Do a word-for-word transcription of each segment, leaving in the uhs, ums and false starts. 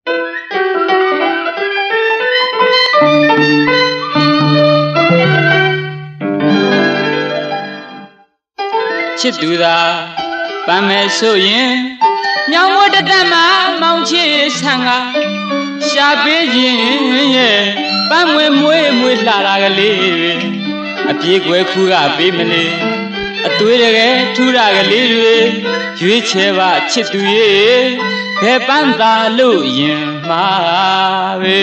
ချစ်သူသာပန်းမဲ့ဆိုရင်မြောင်ဝတ်တတ်မှာမောင်ချစ်ဆန်ကရှာပေးခြင်းရဲ့ပန်းမွေမွေမွေလှတာကလေးအပြေးကွယ်ခူးကပေးမလေးအသွေးတကယ်ထူတာကလေးတွေရွေးချယ်ပါချစ်သူရဲ့ဘယ်ပန်းသာလို့ရင်မှာပဲ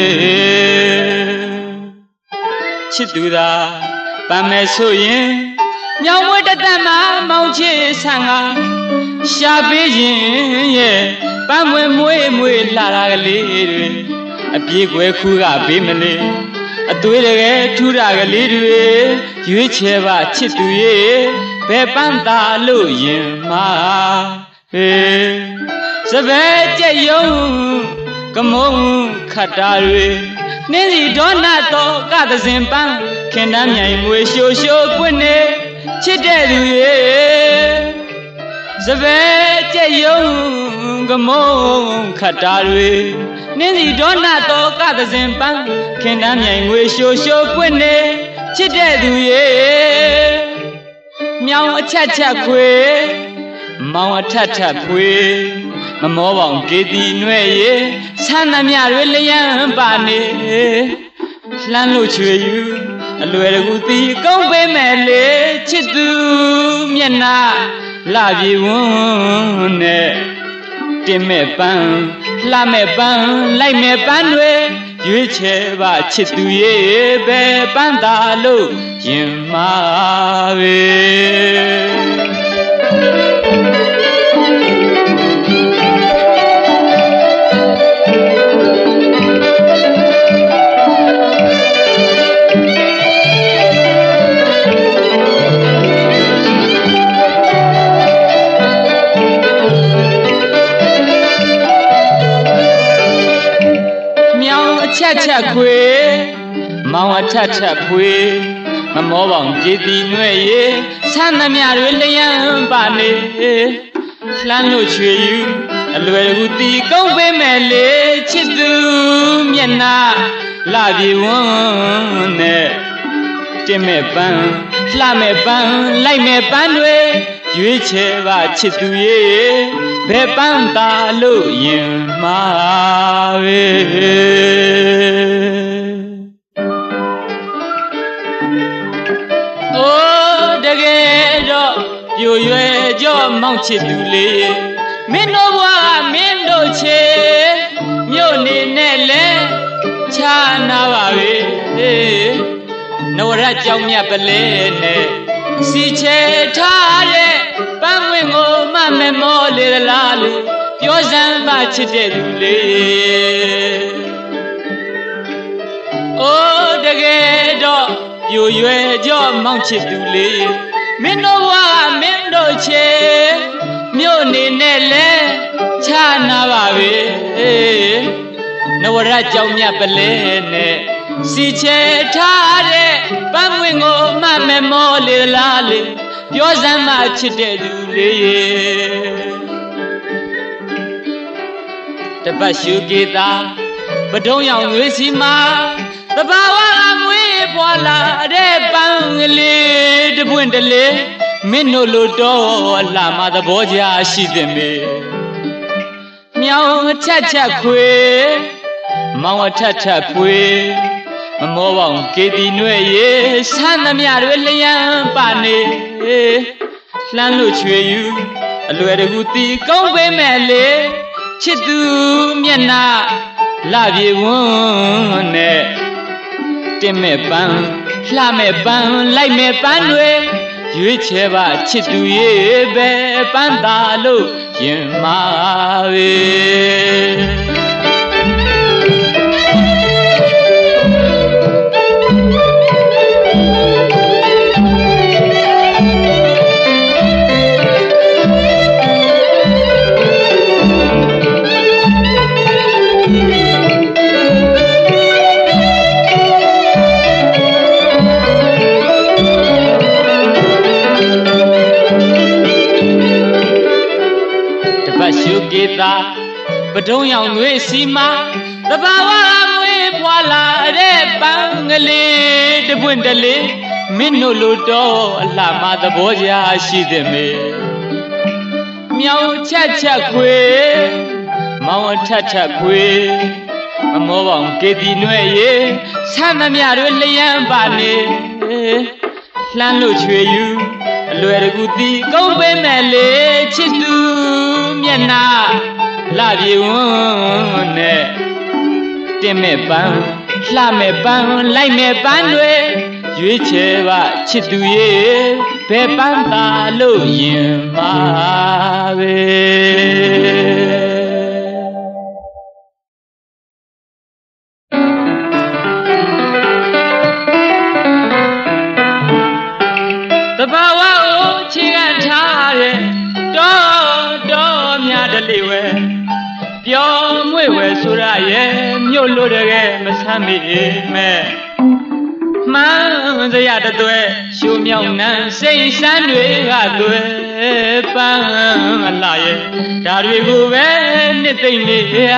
ချစ်သူသာပန်းမဲ့ဆိုရင်မြောင်ဝတ်တတ်မှာမောင်ချစ်ဆန်ကရှာပေးခြင်းရဲ့ပန်းမွေမွေမွေလှတာကလေးတွေအပြေးကွယ်ခူးကပေးမလေးအသွေးတကယ်ထူတာကလေးတွေရွေးချယ်ပါချစ်သူရဲ့ဘယ်ပန်းသာလို့ရင်မှာဟေးစပယ်ကြက်ယုံကမုံခတ်တာတွေနှင်းစီဒေါနတော့ကသစဉ်ပန်းခင်တမ်းမြိုင်မွေရှိုးရှိုးကွနေချစ်တဲ့သူရဲ့စပယ်ကြက်ယုံကမုံခတ်တာတွေနှင်းစီဒေါနတော့ကသစဉ်ပန်းခင်တမ်းမြိုင်မွေရှိုးရှိုးကွနေချစ်တဲ့သူရဲ့မြောင်အချက်ချက်ခွေမောင်အထက်ထက်ခွေမမောပေါင်ကေတီနွဲ့ရေဆန်းသမျှတွေလျံပါနေလှမ်းလို့ချွေယူအလွယ်တကူတီကုန်းပေးမယ်လေချစ်သူမျက်နှာလှပြေဝန်းနဲ့တင်မဲ့ပန်းလှမဲ့ပန်းလိုက်မဲ့ပန်းတွေရွေးချယ်ပါချစ်သူရဲ့ပဲပန်းသာလို့ရင်မှာပဲချက်ချက်ခွေမောင်အထက်ထက်ခွေမမောပေါင်ကြည်တီနွဲ့ရေဆန်းသမျှတွေလျံပါနေလှမ်းလို့ချွေယူအလွယ်တကူတီကုန်းပေးမယ်လေချစ်သူမျက်နှာလှပြေဝန်းနဲ့တင်မဲ့ပန်းလှမဲ့ပန်းလိုက်မဲ့ပန်းတွေရွေးချယ်ပါချစ်သူရဲ့ဘယ်ပန်းသာလို့ရင်မှာပဲအိုးတကယ်တော့ပြိုရွယ်ကြောမောင်ချစ်သူလေးမင်းတို့ဘွားမင်းတို့ချေမြို့နေနဲ့လဲချာနာပါပဲနဝရကြောင့်မြတ်ပလဲနဲ့စီချေထားတဲ့ပန်းဝင်ကိုမမမောလေလားလို့ပြောစမ်းပါချစ်တဲ့သူလေးအိုးတကယ်တော့ပြိုရွယ်ကြောမောင်ချစ်သူလေးမင်းတို့ဝါမင်းတို့ချေမြို့နေနဲ့လဲချာနာပါပဲနဝရကြောင့်မြတ်ပလဲနဲ့စီချေထားတဲ့ပန်းဝင်ကိုမမမောလေလားလေပြောစမ်းမှချစ်တဲ့သူလေးတပတ်ရှုကေတာပဒုံးရောင်ငွေစီမှာတဘာဝအမွေးပွာလာတဲ့ပန်းကလေးတပွင့်တလေမင်းတို့လိုတော့လာမသဘောကြရှိသင့်မေမြောင်အထက်ထက်ခွေမောင်အထက်ထက်ခွေမမောပေါင်ကေတီနွဲ့ရေဆန်းသမျှတွေလျံပါနေလှမ်းလို့ချွေယူအလွယ်တကူတီကုန်းပေးမယ်လေချစ်သူမျက်နှာလှပြေဝန်းနဲ့တင်မဲ့ပန်းလှမဲ့ပန်းလိုက်မဲ့ပန်းတွေရွေးချယ်ပါချစ်သူရဲ့ပဲပန်းသာလို့ရင်မှာပဲပပထုံးရောင်တွေစီမာတဘာဝမွေးဖွာလာတဲ့ပန်းကလေးတပွင့်တလေးမင်းတို့လိုတော့အလှမသဘောရာရှိသည်မေမြောင်ချက်ချက်ခွေမောင်ထက်ထက်ခွေမမောပေါင်ကေတီနွဲ့ရေဆမ်းသမျှတွေလျံပါနေလှမ်းလို့ချွေယူအလွယ်တကူတီကုန်းပေးမဲ့လေချစ်သူမျက်နှာလှပြေဝန်းနဲ့တင်မဲ့ပန်းလှမဲ့ပန်းလိုက်မဲ့ပန်းတွေရွေးချယ်ပါချစ်သူရဲ့ဘယ်ပန်းသာလို့ရင်ပါပဲတဘာဝကိုခြေခံထားတဲ့တော်တော်များတလေဝဲပြောမွေဝဲဆိုရရဲ့မြို့လို့တကယ်မဆမ်းမိမဲ့မှန်စရာတသွဲရှုံမြောင်နှံစိတ်ဆန်းတွေကသွဲပန်းအလားရဲ့ဒါတွေကိုပဲနှစ်သိမ့်နေ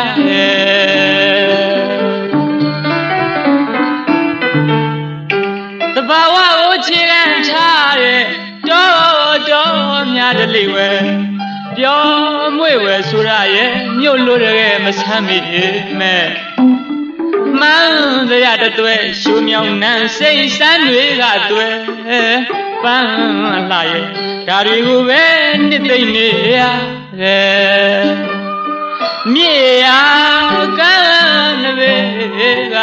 ရဲ့တဘာဝကိုခြေခံထားတဲ့တော်တော်များတလေဝဲပြောမွေဝဲဆိုရရဲ့မြို့လို့တကယ်မဆမ်းမိမဲ့မှန်စရာတသွဲရှုံမြောင်နှံစိတ်ဆန်းတွေကသွဲပန်းလှရဲ့ဒါတွေကိုပဲနှစ်သိမ့်နေရတယ်မြေယာကမ်းနဘေက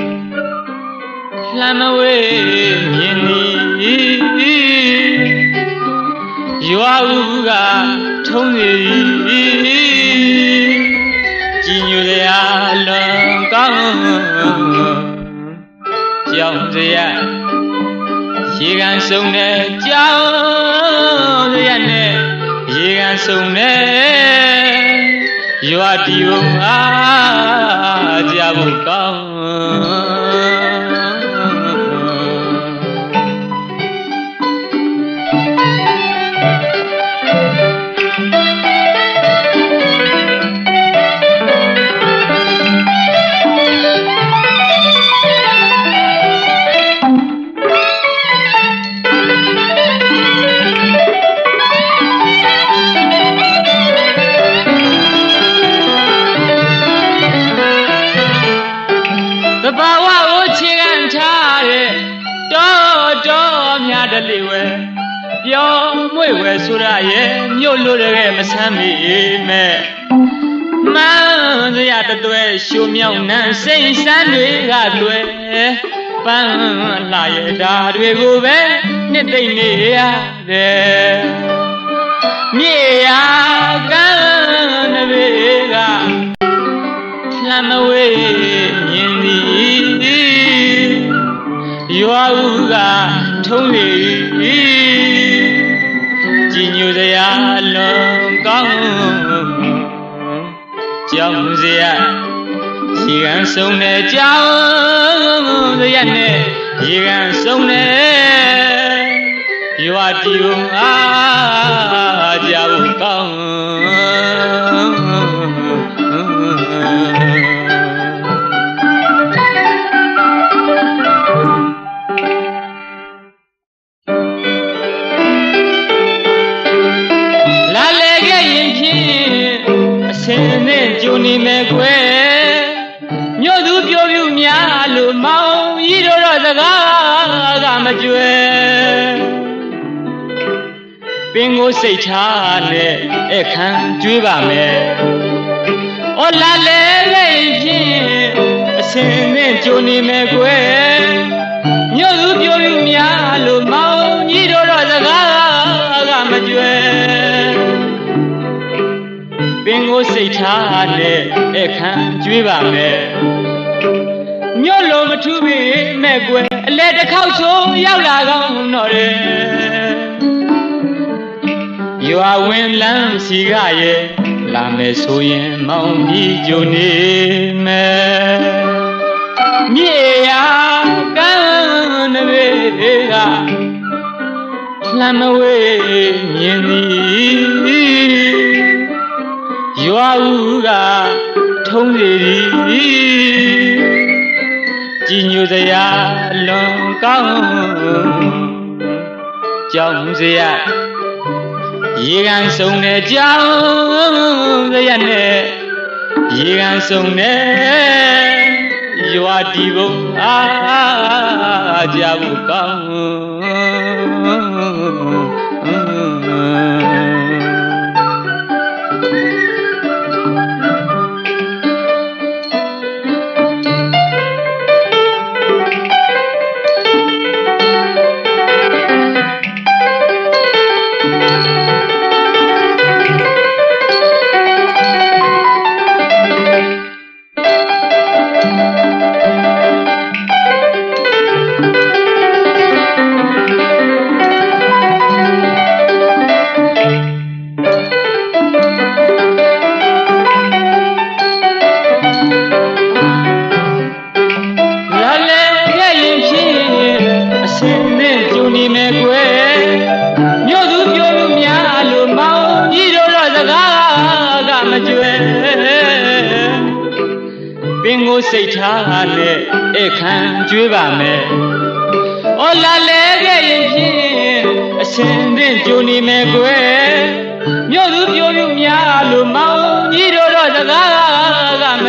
လှမ်းမဝေးမြင်သည်ရွာဦးကထုံးနေကြည်ညိုရလွန်ကောင်းကြောင်စရာရေကန်ဆုံးတဲ့ကြောင်စရာနဲ့ရေကန်ဆုံးတဲ့ရွာတီဘုံအားကြဖို့ကောင်းလေဝဲပြောမွေဝဲဆိုရရဲ့မြို့လို့တကယ်မဆမ်းမိမဲ့မှန်စရာတသွဲရှုံမြောင်နှံစိတ်ဆန်းတွေကသွဲပန်းလှရဲ့ဒါတွေကိုပဲနှစ်သိမ့်နေရတယ်မြေယာကမ်းနဘေကလှမ်းမဝေးမြင်သည်ရွာဦးကထုံးလေကြည်ညိုစရာလွန်ကောင်းကြောင်စရာရေကန်ဆုံးတဲ့ကြောင်စရာနဲ့ရေကန်ဆုံးတဲ့ရွာတီဘုံအားကြဖို့ကောင်းနေမဲ့ကွယ်မြို့သူပြောပြများလို့မောင်ကြီးတို့တော့စကားကမကြွယ်ပင်ကိုစိတ်ထားနဲ့အခန်းကျွေးပါမယ်။အော်လာလေလေဖြင့်အစင်းနဲ့ကြိုနေမဲ့ကွယ်မြို့သူပြောပြများလို့မောင်ကြီးတို့တော့စကားကမကြွယ်ပင်ကိုစိတ်ထားနဲ့အခန်းကျွေးပါမယ်မြို့လိုမထူးပေမဲ့ကွယ်အလဲတစ်ခေါက်ဆိုရောက်လာကောင်းတော့တယ်ရွာဝင်လမ်းစီကရဲ့လာမယ်ဆိုရင်မောင်ကြီးကြိုနေမယ်မြေယာကမ်းနဘေကလှမ်းမဝေးမြင်သည် Yuauga Tongri Jinudaya Long Kong Jongzia Yigan Sone Jong the Yane Yigan Sone Yuadibo Ah Jabu Kong Say Tane, a can Jubame. All I lay a sending Juni Megue. Yodu Yumia, Lumau, Nido Raga,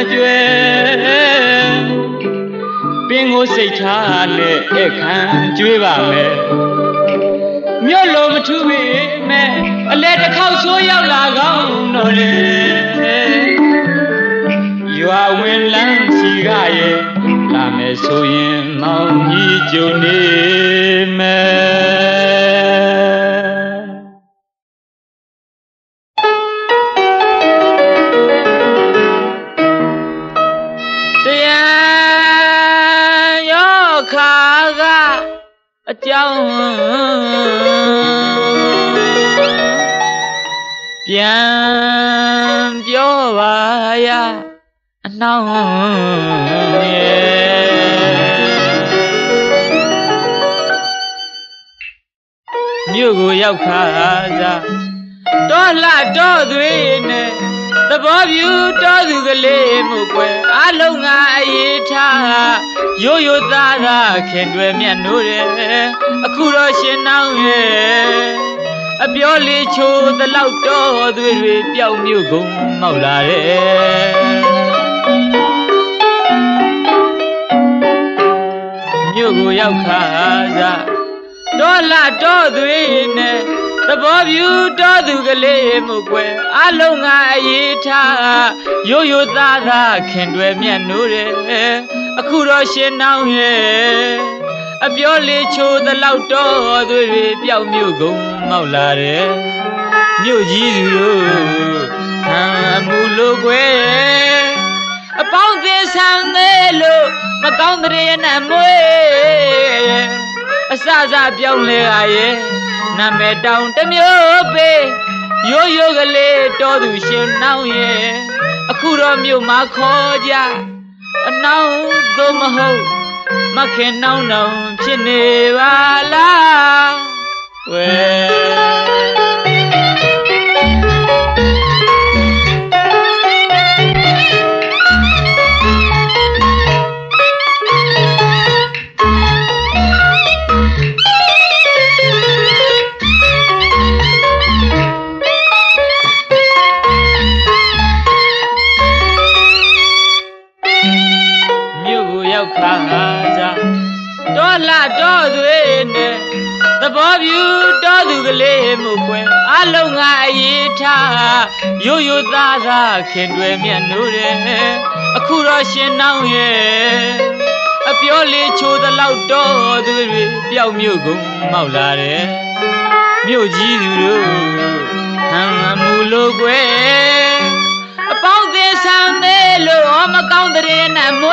Majue. Bingo say Tane, a can Jubame. Yolo to me, a letter cow so young lagoon, no. You are when Lancy Gaye, Lame Soyin, Mount Yijone. Dear Yokaga, a town. Pian Piovaya. Now, Mugu Yaukaza, Dola Dodwin, the Bob you do the Lemukwe, Alonga Ita, Yoyo Dada, Kendwe Mianure, a Kuroshin now, a Bioli Cho, the loud dog with Piao Mugu Maulare. Mugu Yaukaza, Dola Dodwin, the Bob you do the Lemukwe, Alonga Ita, Yoyo Dada, Kendwe Mianure, a Kuroshin now here, a Bioli Cho, the loud dog with Piao Mugu Maulare, Mujiru, Amulogwe. About this Hamelo, Macondre and Amwe, a Saza Pionle, Name down to Miope, Yo Yogale, Dodushin now, ye, a Kuramio Makoja, and now Domaho, Makin now, no, Chinevala, well. Dola Dodwin, the Bob you do the Lemukwe, Alonga Ita, Yoyo Dada, Kendwe Mianure, a Kuroshin now, ye, a Pioli Cho, the loud dog, the Piao Mugu Maulare, Mujiru, Amulogwe, about this Hamelo, Macondre and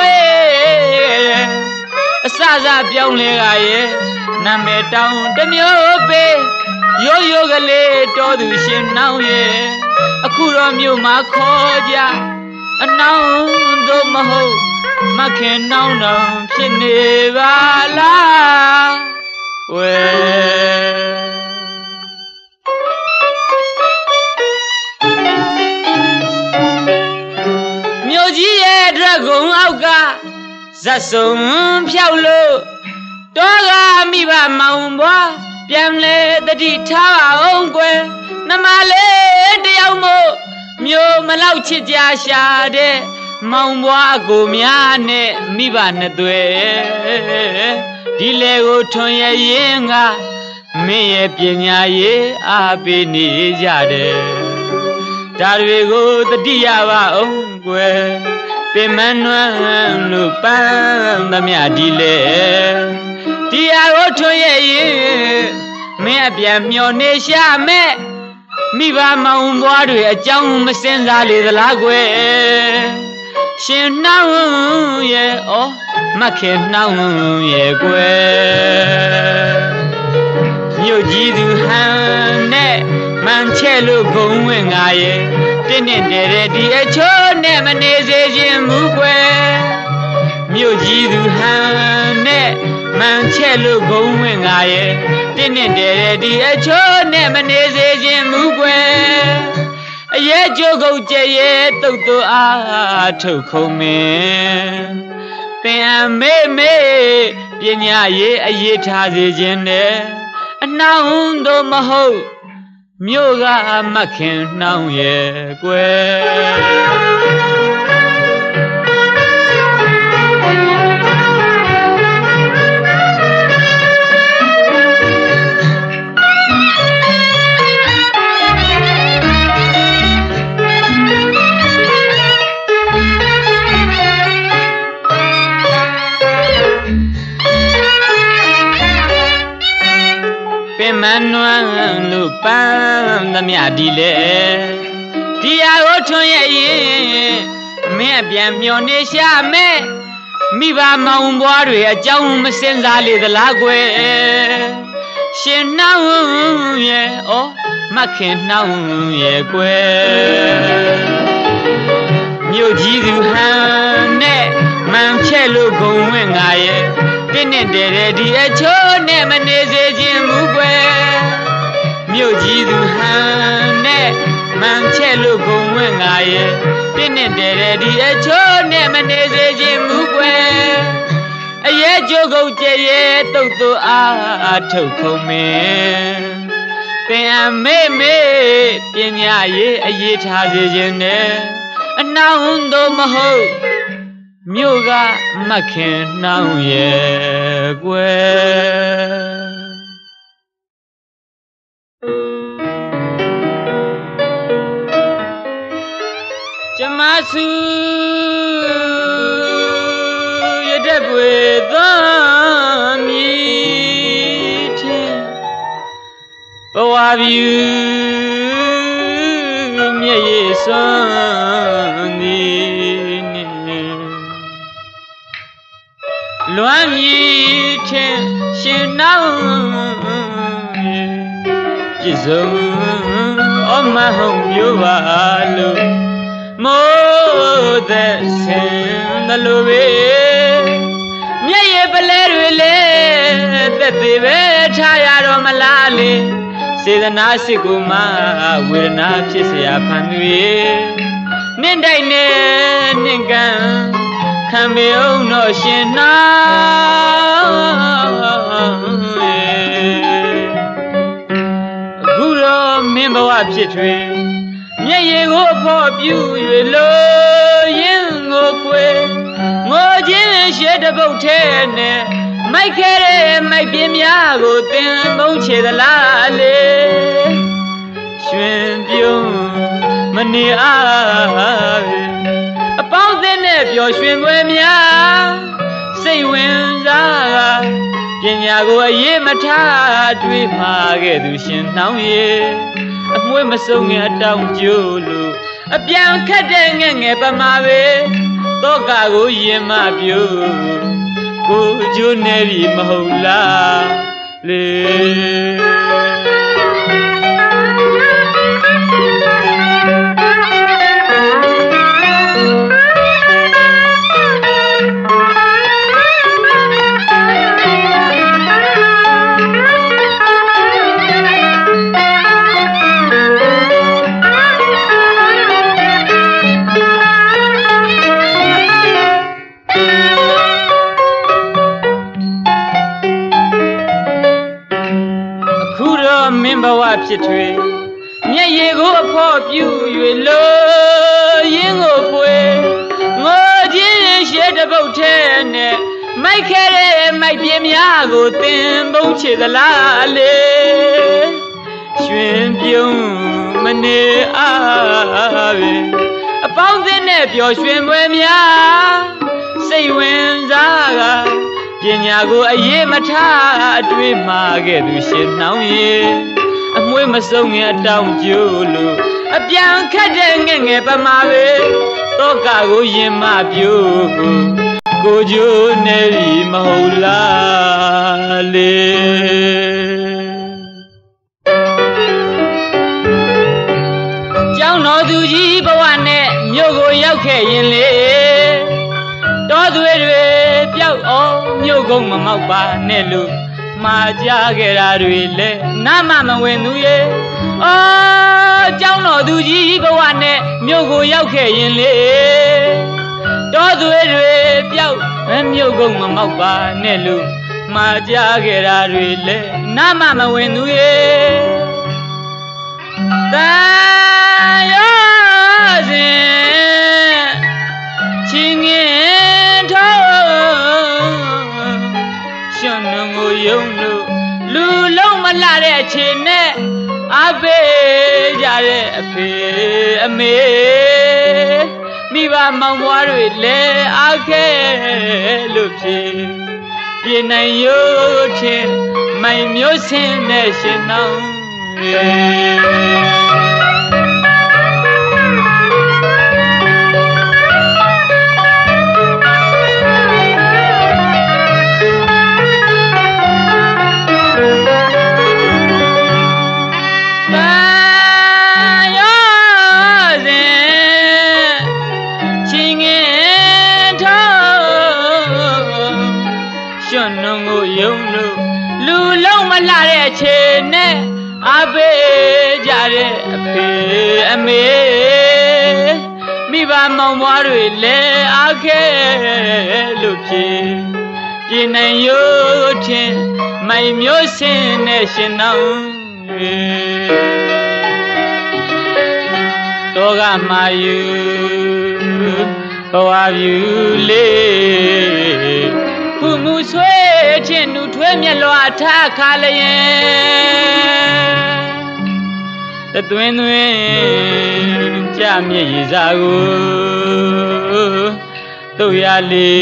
Amwe. Saza Pionle, Name down to Miope, Yo Yogale, Dodushin now, ye, a Kuramio Makoja, and now Domaho, Makin now, no, Chinevala, well. dragon auga zasum phiao toga mi ba maung bwa pian le tati tha aung kwe nama le tayaw mo myo ma law chit ja sha de maung bwa ko mya ne mi ba na twe di le ko thon ye yin ga min ye pnya ye a pe ni ja de da de ko tati ya ba aung kwe pe man nwan lu pan da mya di le di ya ko thon ye yin min a pian myo ne sha me mi ba maung bwa twe a chaung ma sin sa le da la kwe shin naung ye oh ma khin naung ye kweမြို့ကြီးသူဟန်နဲ့မန်ချဲလို့ဂုံဝင်ငါရဲ့တင်းတင်းတဲတဲ့ဒီအချိုးနဲ့မနေစေခြင်းမူကွယ်မြို့ကြီးသူဟန်နဲ့မန်ချဲလို့ဂုံဝင်ငါရဲ့တင်းတင်းတဲတဲ့ဒီအချိုးနဲ့မနေစေခြင်းမူကွယ်အရဲ့ကြိုးကုတ်ကျရဲ့တုတ်တူအားထုတ်ခုံမင်းသင်အမေမေပညာရေးအရေးထားစေခြင်းနဲ့အနှောင်းတို့မဟုတ်မြို့ကမခင်နှောင်းရဲ့ကွယ်မန်နွမ်းလို့ပန်းသမျှဒီလေဒီဟာကိုထွန်းရဲ့ရင်မင်းအပြန်မျောနေရှာမဲ့မိဘမောင်ဘွားတွေအကြောင်းမစင်စားလေသလားကွယ်ရှင်နှောင်းရဲ့ဩမခင်နှောင်းရဲ့ကွယ်မြို့ကြီးသူဟန်နဲ့မန်ချဲလို့ဂုံဝင်ငါရဲ့တင်းနဲ့တဲတဲ့ဒီအချိုးနဲ့မနေစေခြင်းမူကွယ်မြို့ကြီးသူဟန်နဲ့မန်ချဲလို့ဂုံဝင်ငါရဲ့တင်းနဲ့တဲတဲ့ဒီအချိုးနဲ့မနေစေခြင်းမူကွယ်အရဲ့ကြိုးကုတ်ကျရဲ့တုတ်တူအားထုတ်ခုံမင်းသင်အမေမေပညာရေးအရေးထားစေခြင်းနဲ့အနှောင်းတို့မဟုတ်မြို့ကမခင်နှောင်းရဲ့ကွယ်ကျမစုရတဲ့ပွေသောမြည်ထင်ဘဝပြူမျက်ရည်စွန်းသည်လွမ်းမြည်ထင်ရှင်နှောင်းပြည့်စုံအမဟုတ်မျိုးပါလို့မိုးသက်ဆင်းသလိုပဲမျက်ရည်ပလဲတွေလေသက်သေးပဲထားရတော့မလားလေစေတနာစိတ်ကိုမှဝေဒနာဖြစ်เสียဖန်သူရဲ့နှင့်တိုက်နဲ့နှင့်ကံခံမေအောင်တော့ရှင်နာအခုတော့မင်းဘဝဖြစ်ထွေမျက်ရည်ကိုအဖို့ပြူ၍လို့ရင်ကိုကွယ်ငိုခြင်းရှဲတပုတ်ထဲနဲ့မိုက်ခဲတဲ့မိုက်ပြင်းများကိုသင်မုန်းချေသလားလေရွှင်ပြုံးမနေအားအပေါင်းအသင်းနဲ့ပျော်ရွှင်ပွဲများစိတ်ဝင်စားပညာကိုအရေးမထားတွေးမှာခဲ့သူရှင်နှောင်းရဲ့အမွေးမစုံငယ်အတောင်ကျိုးလို့အပြန်ခတ်တဲ့ငဲ့ငယ်ပမာပဲတောကကိုရင်မပြို့ကိုကျိုးနေပြီမဟုတ်လားလေဖြစ်ထွေမျက်ရည်ကိုအဖို့ပြူ၍လိုရင်းကိုပွေငိုချင်းရှဲတပုတ်ထဲနဲ့မိုက်ခဲတဲ့မိုက်ပြင်းများကိုသင်ပုံးချေသလားလေရွှင်ပြုံးမနေအားပဲအပေါင်းအသင်းနဲ့ပျော်ရွှင်ပွဲများစိတ်ဝင်စားကပညာကိုအရေးမထားအတွေ့မှာခဲ့သူရှင်နှောင်းရဲ့အမွေးမဆုံးငယ်အတောင်ကျိုးလို့အပြန်ခတ်တဲ့ငဲ့ငယ်ပမာပဲတောကကိုရင်မပြိုးကိုကျိုးနေပြီမဟုတ်လားလေကျောင်းတော်သူကြီးဘဝနဲ့မြို့ကိုရောက်ခဲ့ရင်လေတော်သွေးတွေပျောက်အောင်မြို့ကုန်းမမောက်ပါနဲ့လို့မှာကြားခဲ့တာတွေလေနာမမဝင်သူရဲ့အော်ကျောင်းတော်သူကြီးဘဝနဲ့မြို့ကိုရောက်ခဲ့ရင်လေတော်သွေးတွေပျောက်မြို့ကုန်းမမောက်ပါနဲ့လို့မှာကြားခဲ့တာတွေလေနာမမဝင်သူရဲ့တန်ရောစဉ်ချင်းငင်ထောရှင်နုံကိုယုံလို့လူလုံးမလှတဲ့အချိန်နဲ့အဖေကြတဲ့အဖေအမေမိဘမောင်မွားတွေလည်းအားခဲလို့ဖြစ်ပြေနိုင်ရုပ်ချင်းမိုင်မျိုးစင်းနဲ့ရှင်နောင်လာတဲ့အချိန်နဲ့အဖေကြတဲ့အဖေအမေမိဘမောင်မွားတွေလည်းအားခဲလို့ဖြစ်ပြေနိုင်ရုပ်ချင်းမိုင်မျိုးစင်းနဲ့ရှင်နောင်တော်ကမာယူဘဝပြူလေးခုမှုဆွေးချင်းနှူထွေးမြက်လွာထားခါလျင်တသွင်းသွင်းကြမြည်ရစားကိုတို့ရလေ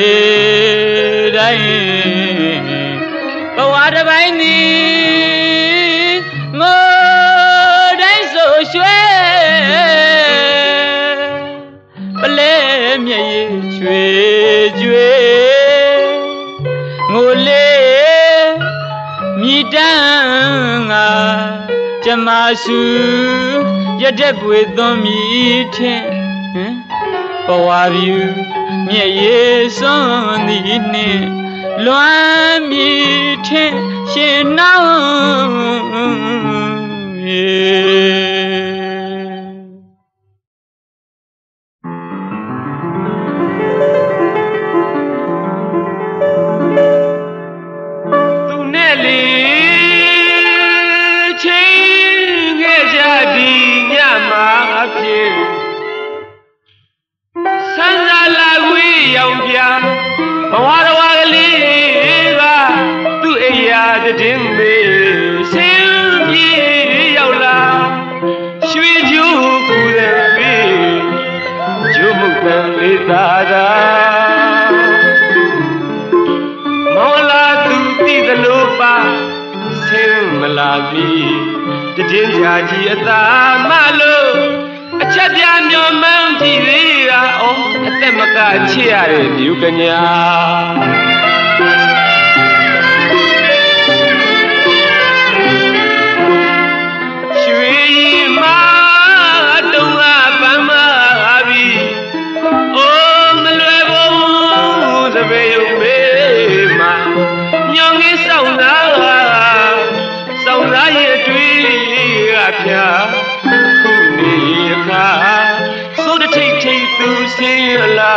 တိုင်းဘဝတစ်ပိုင်းသည်ငိုတိုင်းဆိုရွှဲပလဲမြည်ရချွေကျွေငိုလေမြည်တန်းငါကျမစုရတဲ့ပွေသွန်မြည်ထင်ဘဝပြူမြည့်ရစွန်းသည်နှင့်လွမ်းမြည်ထင်ရှင်နောင်ဘဝတော်ကလေးကသူ့အိယာတင်းမေဆင်းပြေရောက်လာရွှေကြိုးကူတဲ့ပြေကျိုးမှုကလေးသာသာမောလာသူသိသလိုပါဆင်းမလာပြီတင်းကြာကြီးအသာမလို့အချက်ပြမျောမှန်းကြည့်သေးတာအော်အသက်မကချစ်ရတဲ့မြူကညာရွှေမတုံးကပန်းမပြီအိုးမလွယ်ဘူးသဘေယုံမေးမှာညောင်ကြီးစောင်းတာစောင်းသားရဲ့တွေ့ကဖြာခုနေခါစိုးတထိတ်ထိတ်သူစင်လာ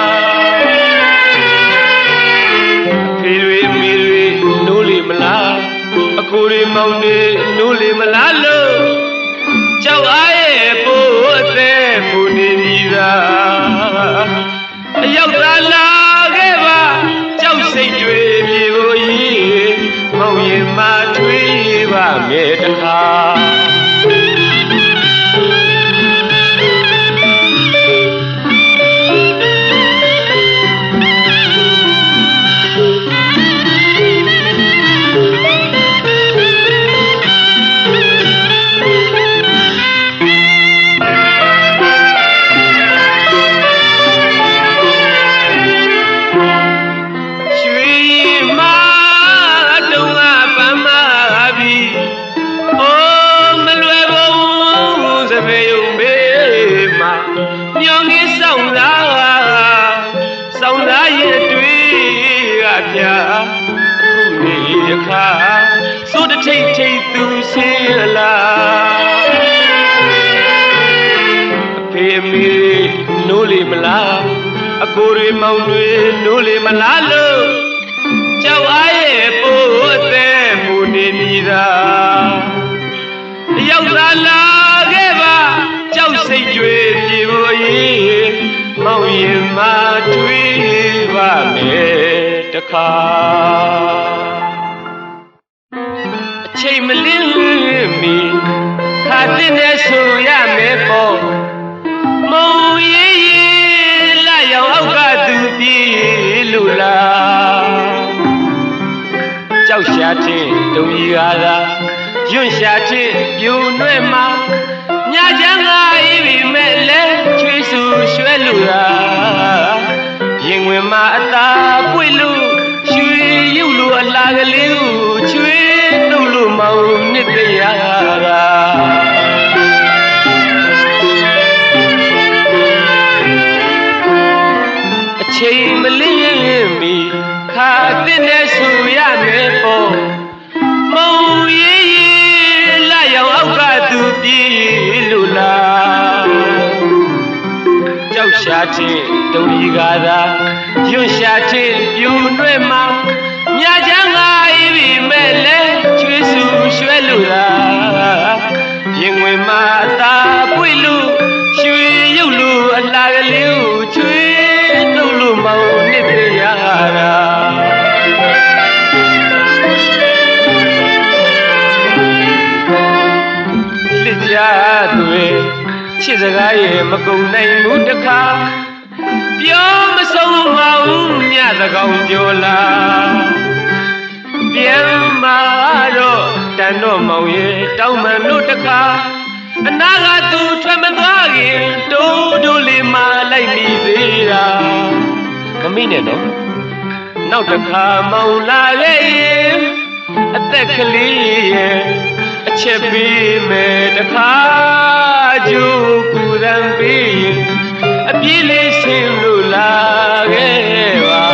ဖေတွေမေတွေနိုးလေမလားအကိုတွေမောင်တွေနိုးလေမလား mira Yêu ta la ghé ba Cháu xây chuối bì bồ yì Màu yì ma thuy ba mẹ tân hà So the take take to see la Pay me no li mala A kore maunwe no li malalo Chau aye po te muni nida Yau ta la ge ba Chau say jwe pi bo yi Mau yin ma twi ba me ta kha Chây mà liên mì Khá tên è sô ya mẹ bò Mâu yê yê La yào áo gà tù bì lù la Cháu xa trên đông y gà ra Yun xa trên yu nuê ma Nhà giang ai vì mẹ lê Chuy su xuê lù ra Yên nguyên ma ta bùi lù Chuy yu lù la gà liu Chuy mau nít ya ra Chây mà liên mì Khá tên è sô ya mẹ bò Mâu yê yê La yào áo gà tù bì lù la Cháu xa trên đông y gà ra Yun xa trên yu nuê ma Nhà giang ai vì mẹ lê Chuy su xuê lù ra Yên nguyên ma ta bùi lù Chuy yêu lù anh la gà liu Chuy nâu lù màu nít ya ra Lít ya tuê Chì ra gà yê mà công này nụ đắc khá Bió mà sâu màu Nhà ra gọng dô la Biếm mà rô Tàn nô màu yê Tàu mà nụ đắc khá Nà gà tù thoa mà thoa ghi Đô đô lì mà lại mì dì ra Mà mì nè nó Nau đắc khá màu la ghê yê Tè khá lì yê Chê bì mê đắc khá Dù cụ răng bì yê Bì lì xin lù la ghê wa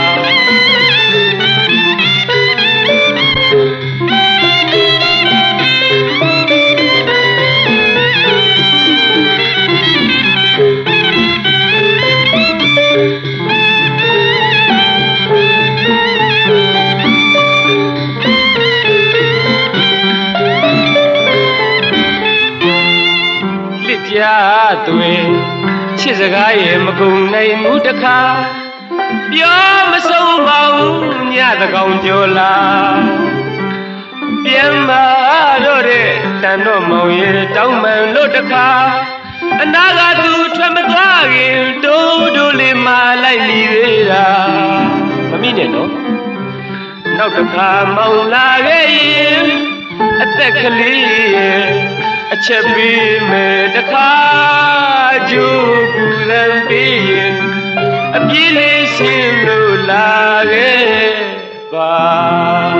Ya tuê Chì ra gà yê mà cùng này nụ đắc khá Bió mà sâu màu Nhà ta gọng dô la Biếm mà rô rê Tàn nô màu yê Tàu mà nụ đắc khá Nà gà tù thoa mà thoa ghi Đô đô lì mà lại mì dê ra Mà mì nè nó Nau đắc khá màu la ghê yê Tè khá lì yê Chê bì mê đắc khá Dù cụ răng bì yê Bì lì xin lù la ghê ba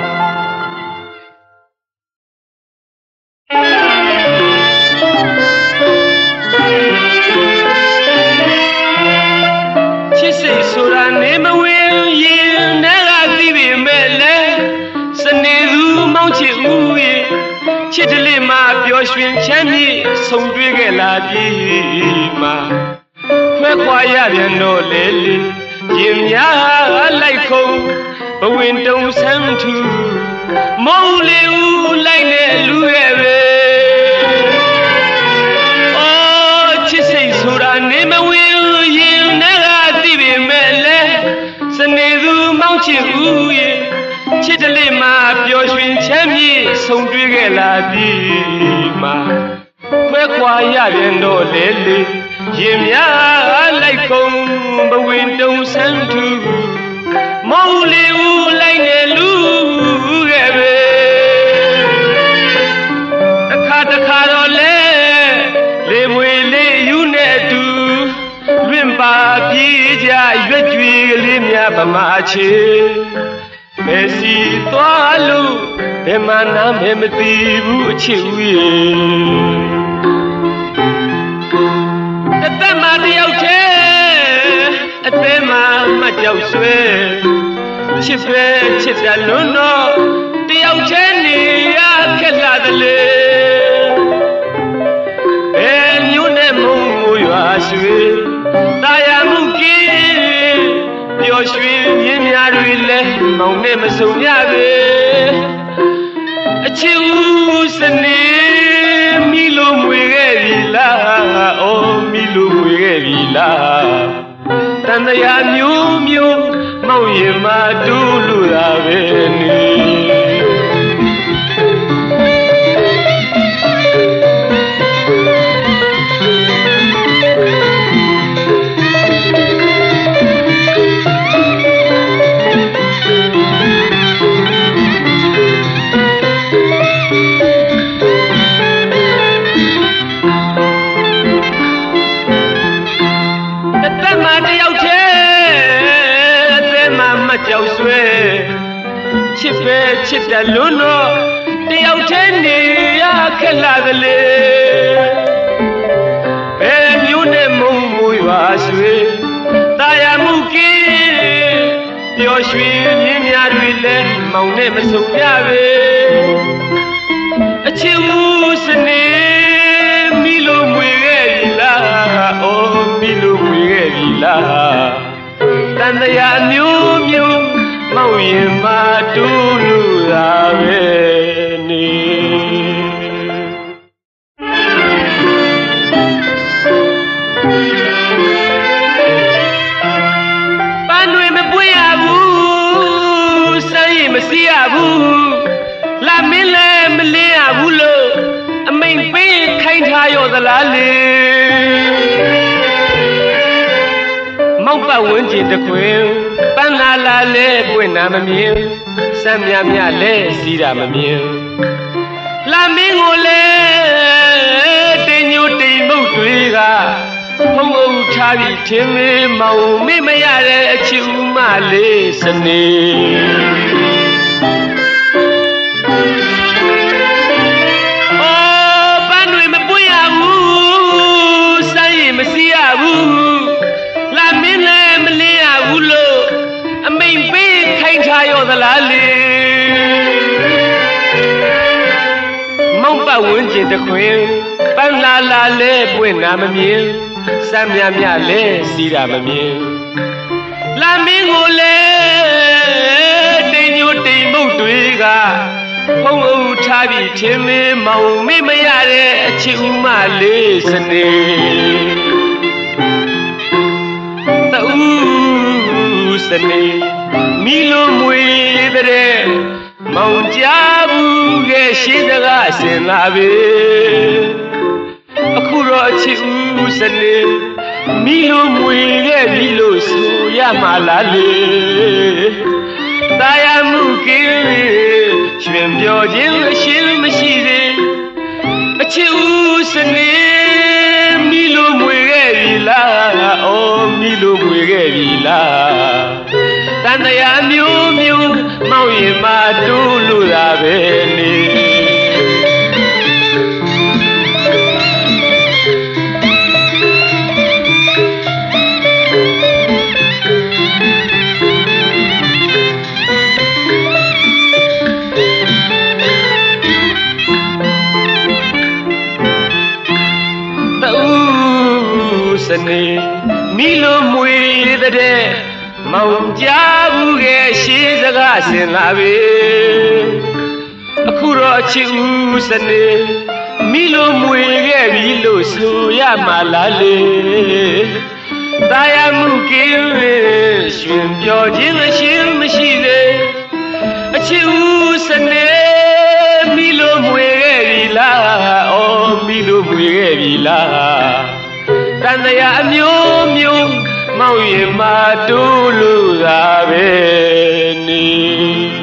Chê xây sô ra nê mà nguyên yê Nè gà tì bì mê lê Sa nê dù mong chê ngủ yê Chê tê lê mà bió xuyên chén yê Sông duy ghé la bì mà Khoe khoa ya biên nô lê lê Yêm ya lại không Bà nguyên đông sáng thu Mâu lê u lại nê lù ghé bê Ô chê xây sô ra နေမဝင်းရင်နဲ့ကသိပေမဲ့လဲစနေသူမောင်းချစ်ဦးရဲ့ချစ်တလေးမှာပျော်ရွှင်ချမ်းမြေ့ဆုံတွေ့ခဲ့လာပြီမှာခွဲခွာရပြန်တော့လေလေရင်များလိုက်ကုန်ဘဝင်တုံဆန်းသူမုံလေးဦးလိုက်နေလူခဲ့ပဲအခါတခါတော့လေလေမွေလေးယူနဲ့အတူလွင့်ပါပြေးကြရွက်ကြွေကလေးများဗမာချေဘယ်စီသွားလို့ဘယ်မှနားမဲမသိဘူးအချစ်ဦးရဲ့တသက်မှာတယောက်တည်းအသေးမှာမကြောက်ဆွဲချစ်ပဲချစ်တယ်လွန်းတော့တယောက်တည်းနေရခက်လာတယ်လေဘယ်မျိုးနဲ့မုံမိုးရွာရွှေတာယာမှုကင်းပျော်ရွှင်မြင်းများတွေလဲမောင်နဲ့မဆုံရပဲအချစ်ဦးစနေမီလိုမွေခဲ့ပြီလားအော်မီလိုမွေခဲ့ပြီလားတန်တရားမျိုးမျိုးမောင်ရင်မတူးလူတာပဲနေချစ်ပဲချစ်တယ်လွန်းတော့တယောက်တည်းနေရခက်လာကလေးဘယ်မျိုးနဲ့မုံမိုးရွာရွှေတာယာမှုကင်းပျော်ရွှင်မြင်းများတွေလဲမောင်နဲ့မဆုံရပဲအချစ်ဦးစနေမီလိုမွေခဲ့ပြီလားအော်မီလိုမွေခဲ့ပြီလားတန်တရားမျိုးမျိုးမောင်ရင်မတူးလူတာပဲနေပန်းတွေမပွေရဘူးစမ်းရင်မစီးရဘူးလာမင်းလည်းမလင်းရဘူးလို့အမိန်ပေးခိုင်းထားရောသလားလေမောက်ပတ်ဝန်းကျင်တခွင်ပန်းလာလာလဲပွင့်နာမမြင်စမ်းမြမြလဲစီးတာမမြင်လာမင်းကိုလဲတင်ညိုတိမ်မုတ်တွေကဖုံးအုပ်ထားပြီးထင်းမေးမောင်မေ့မရတဲ့အချစ်ဦးမလေးစနေအော်ပန်းတွေမပွင့်ရဘူးစမ်းရင်မစီးရဘူးလာမင်းလည်းမလင်းရဘူးလို့အမိန်ပေးခိုင်းထားရောသလားလေမောင်ပတ်ဝန်းကျင်တခွင်ပန်းလာလာလဲပွင့်နာမမြင်စမ်းမြမြလဲစီးတာမမြင်လာမင်းကိုလဲတိမ်ညိုတိမ်မုတ်တွေကဖုံးအုပ်ထားပြီးထင်းမေးမောင်မေ့မရတဲ့အချစ်ဦးမလေးစနေစနေမီလိုမွေတဲ့မောင်ကြဘူးရဲ့ရှင်းစကားဆင်လာပြီအခုတော့အချစ်ဦးစနေမီလိုမွေရဲ့မီလိုဆိုရမှာလားလေတာယာမှုကင်းရွှင်ပြောခြင်းအရှင်းမရှိသေးအချစ်ဦးစနေမီလိုမွေရဲ့ပြီလားအော်မီလိုမွေရဲ့ပြီလားတန်တရားမျိုးမျိုးမောင်ရင်မတူးလူတာပဲနေစနေမီလိုမွေတဲ့မောင်ကြဘူးရဲ့ရှေးစကားဆင်လာပြီအခုတော့အချစ်ဦးစနေ Milo muege milo suya malale Daya muke shun pyo jing shim shile Achi usane milo muege vila Oh milo muege vila Tandaya myo myo mau ye ma dulu da beni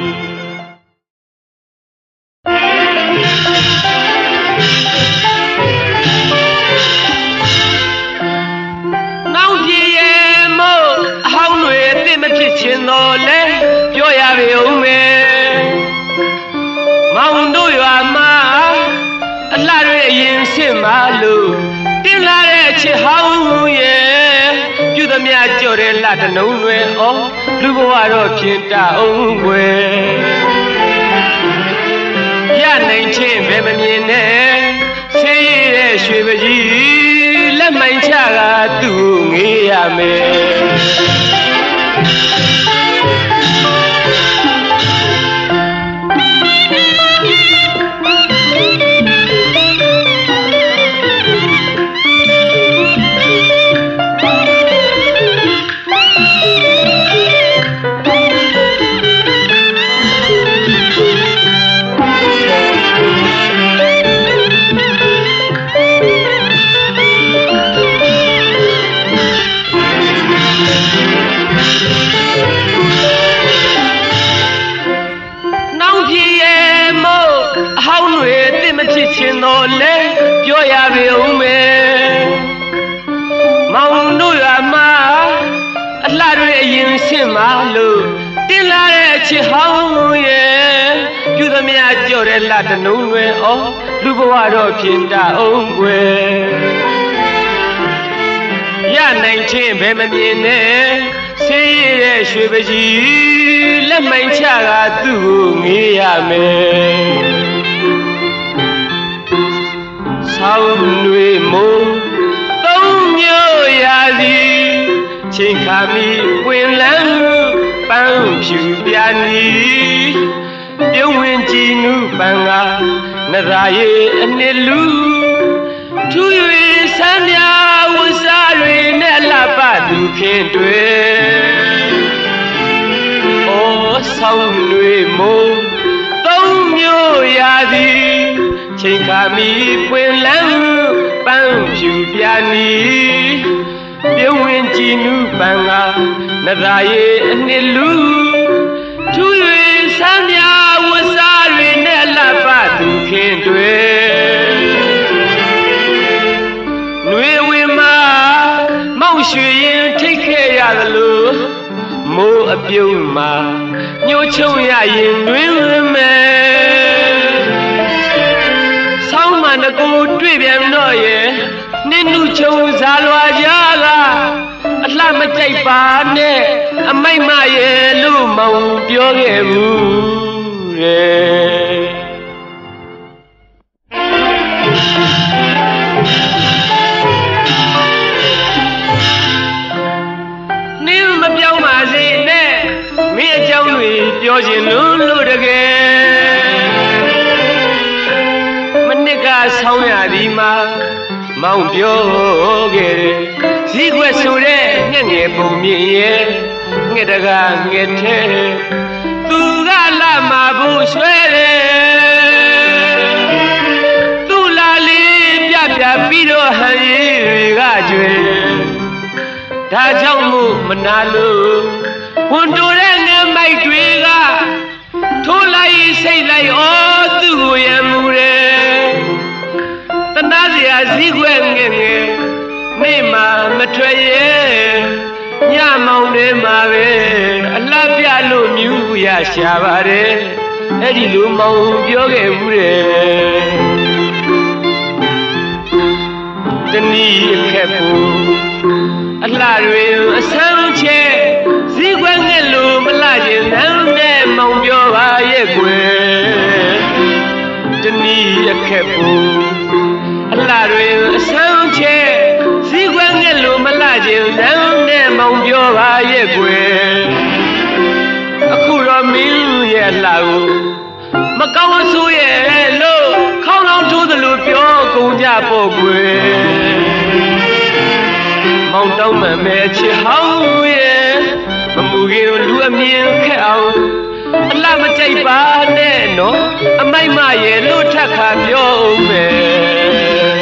Chin ole, yo ya veo me. Maundo yo ama, la re yin sin malu. Tin la re chi hao ye. You the mia jore la de no we oh. Lu bo wa ro phin ta ong we. Ya nai chin be ma myin ne. Se yi de shwe ba ji. Lat mai cha ga tu nge ya me. Chin ole, yo ya veo me. Maundo ya ma, la re yin sin malu. Tin la re chi hao ye. You the mia jore la de no we oh. Lu bo wa ro phin ta ong we. Ya nai chin be ma myin ne. Se yi de shwe ba ji. Lat mai cha ga tu nge ya me. Sao nuôi mô tông nhớ ya gì trên khả mi quên lãng bằng phiêu bian đi yêu nguyên chi nu bằng à na ra ye ane lu thu yue san ya wo sa yue ne la ba du khen tue ô sao nuôi mô tông nhớ ya gì Trên khả mi quên lãng bằng phiêu bian đi Yêu nguyên chi nu bằng à Na ra ye ane lu Thu yue san ya wo sa yue ne la ba tu khen tue Nue we ma Mau shue yin take care ya the lu Mo a piu ma Nyo chou ya yin nue me Nè cô truy biển nói nên nu châu già loa già la la mà chạy phá nè mấy mà ye lu mongပြောခဲ့ဘူးတဲ့နင်းမပြောင်းပါစေနဲ့မင်းအကြောင်းတွေပြောချင်လို့လို့တကယ်Sao nhà đi mà mong biểu ghê dĩ quê su đê nghe nghe bùng miệng nghe đà gà nghe thế tu gà là mà bù xuê đê tu là li bia bia bi đô hay gà chuê đà trong mù mà nà lù hồn đô đê nghe mày truy gà thu lại xây lại ô tu yam mù đê Tanazia zigwenge ne ma matwaye nya maung de ma be ala pya lo myu ya sha ba de ai di lo maung pyo ge bu de tani khet bu ala rwe asang che zigwenge lo ma la jin nan de maung pyo ba ye kwe tani khet bu La rue sang che si quang lo ma la jin dan ne mong pyo ba ye kwe Aku ro min ye la u ma kaung su ye lo khong long thu de lu pyo 家宝贵，梦到妹妹去好耶，我母给路面看，拉么在巴呢喏，买嘛耶路他看表妹。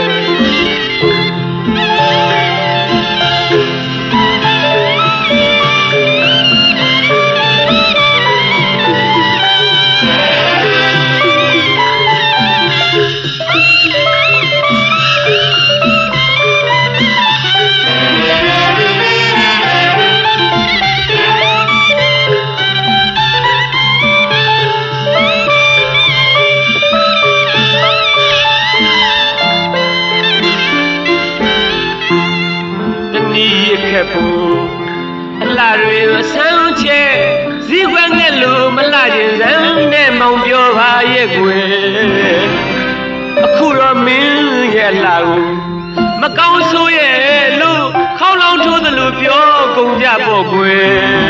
拉瑞上前，习惯的路没拉进人的梦标怕也贵，苦了命也老，没告诉也路，靠老头的路标公家宝贵，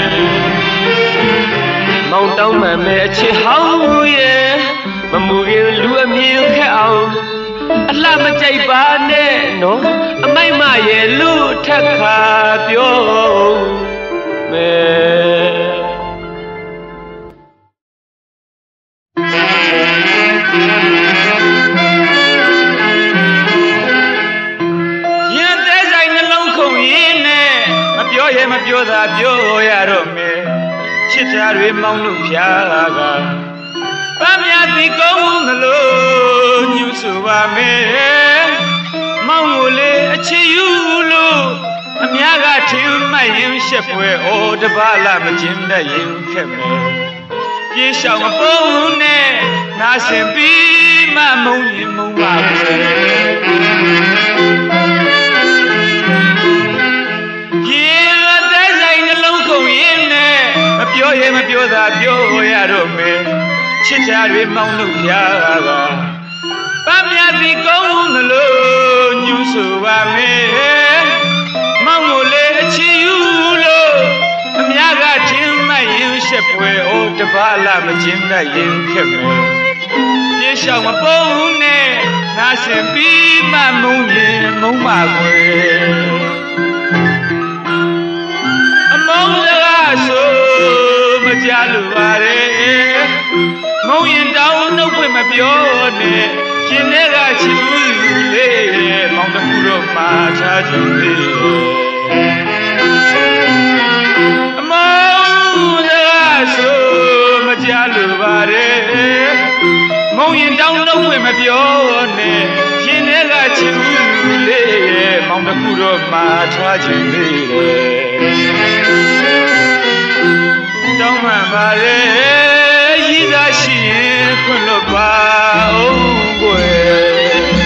梦到妹妹去好耶，没木给路命好。拉么在巴呢喏，买嘛耶路他卡表妹。现在在那老空音呢，嘛表也嘛表达表呀罗妹，七家瑞忙碌飘个。把面的公路牛数把妹，忙我嘞吃油路，面个听买油些不会，我的把那么进的油开妹，别想我不呢，那身边嘛梦一梦嘛会，也我在在那老公人呢，表演嘛表达表演着妹。七家瑞忙碌飘个，把面的公路牛数把妹，忙我嘞吃油路，面个听嘛有些不会，我这把那么进的有开门，也想我不呢，那身边嘛梦也梦嘛归，梦着说么家路啊嘞。梦见到那会嘛表呢，今那个起路嘞，忙得不着马车就嘞。梦着说么家路吧嘞，梦见到那会嘛表呢，今那个起路嘞，忙得不着马车就嘞。当晚吧嘞。一扎心困了吧，哦归。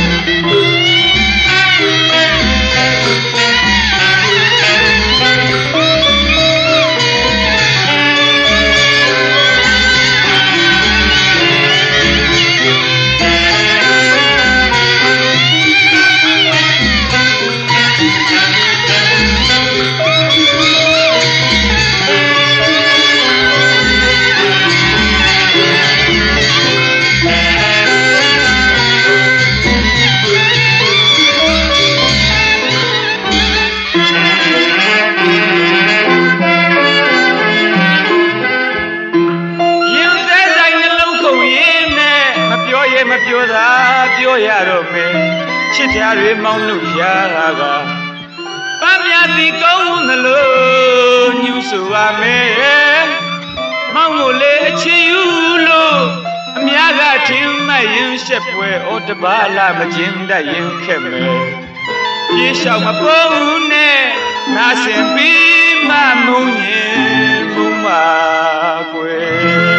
七家瑞忙碌飘个，把面的公路牛数啊妹，忙我嘞吃油路，面个听嘛有些不会，我这把那么进的有开门，也想嘛不呢，那身边嘛梦也梦嘛归。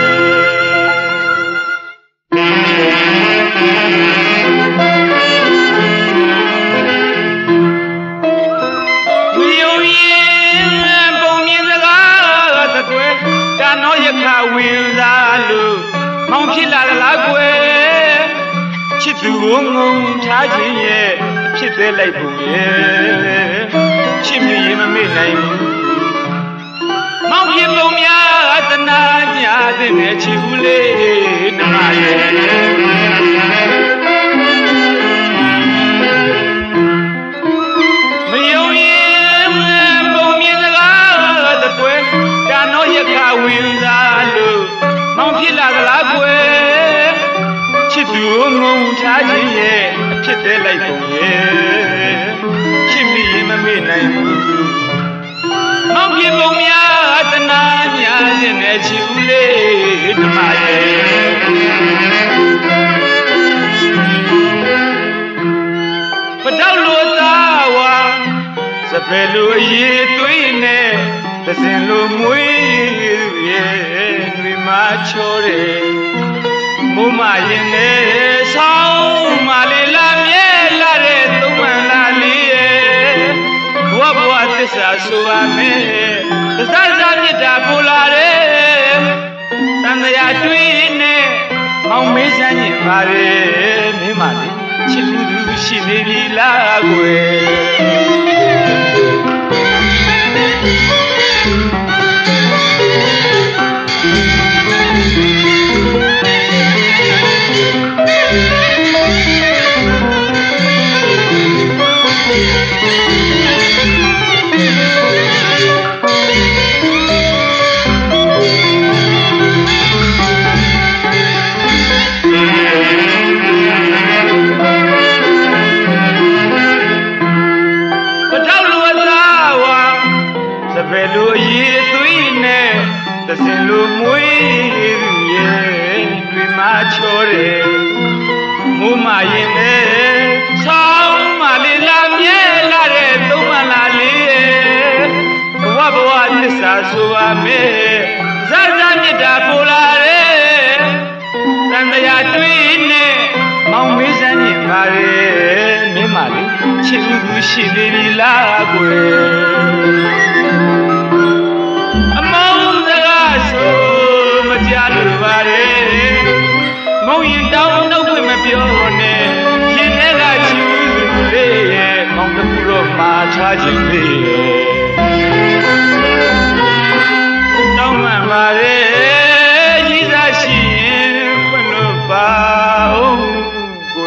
ဝင်စားလို့မောင်ဖြစ်လာလားကွယ်ချစ်သူကိုငုံထားခြင်းရဲ့ဖြစ်သေးလိုက်ပုံရဲ့ချစ်မြည်မမေ့နိုင်ဘူးမောင်ဖြစ်ပုံများသနာကြတဲ့နဲ့ချစ်ဘူးလေနှမရဲ့ဖြစ်သေးလိုက်ကုန်ရဲ့ချစ်မိရင်မမေ့နိုင်ဘူးမောင်ပြေပုံများတနာများခြင်းနဲ့ချီဦးလေးဓမ္မရဲ့ပတောက်လိုသားဝါစပယ်လိုအရေးသွေးနဲ့သစင်လိုမွေးရဲ့တွေမှာချောတယ်မိုးမရင်နဲ့ဆောင်းမလေးလာမြဲလာတဲ့သုံးမလာလေးရဲ့ဘဝဘဝသစ္စာဆိုပါမယ်သစ္စာစာမြတ်တာပို့လာတယ်တန်တရားတွေးနဲ့မောင်မေးစမ်းညင်ပါတယ်မင်းမလေးချစ်လူသူရှိနေပြီလားကွယ်လူအရေးသွေးနဲ့သစင်လိုမွေးသူရဲ့တွေမှာချောတယ်မိုးမရင်နဲ့ဆောင်းမလေးလာမြဲလာတဲ့သုံးမလာလေးရဲ့ဘဝဘဝသစ္စာဆိုပါမယ်ဇာဇာမြတ်တာပို့လာတယ်တန်တရားတွေးနဲ့မောင်မေးစမ်းညင်ပါရဲ့မင်းမလေးချစ်သူရှိနေပြီလားကွယ်မောင်ရင်တောင်းတော့ဝင်မပြောနဲ့ရင်ထဲကချူလေးရဲ့မောင်တခုတော့မှာထားခြင်းလေးရဲ့တောင်းမှန်ပါလေကြီးစားရှိရင်ခွင့်လို့ပါအောင်ကွ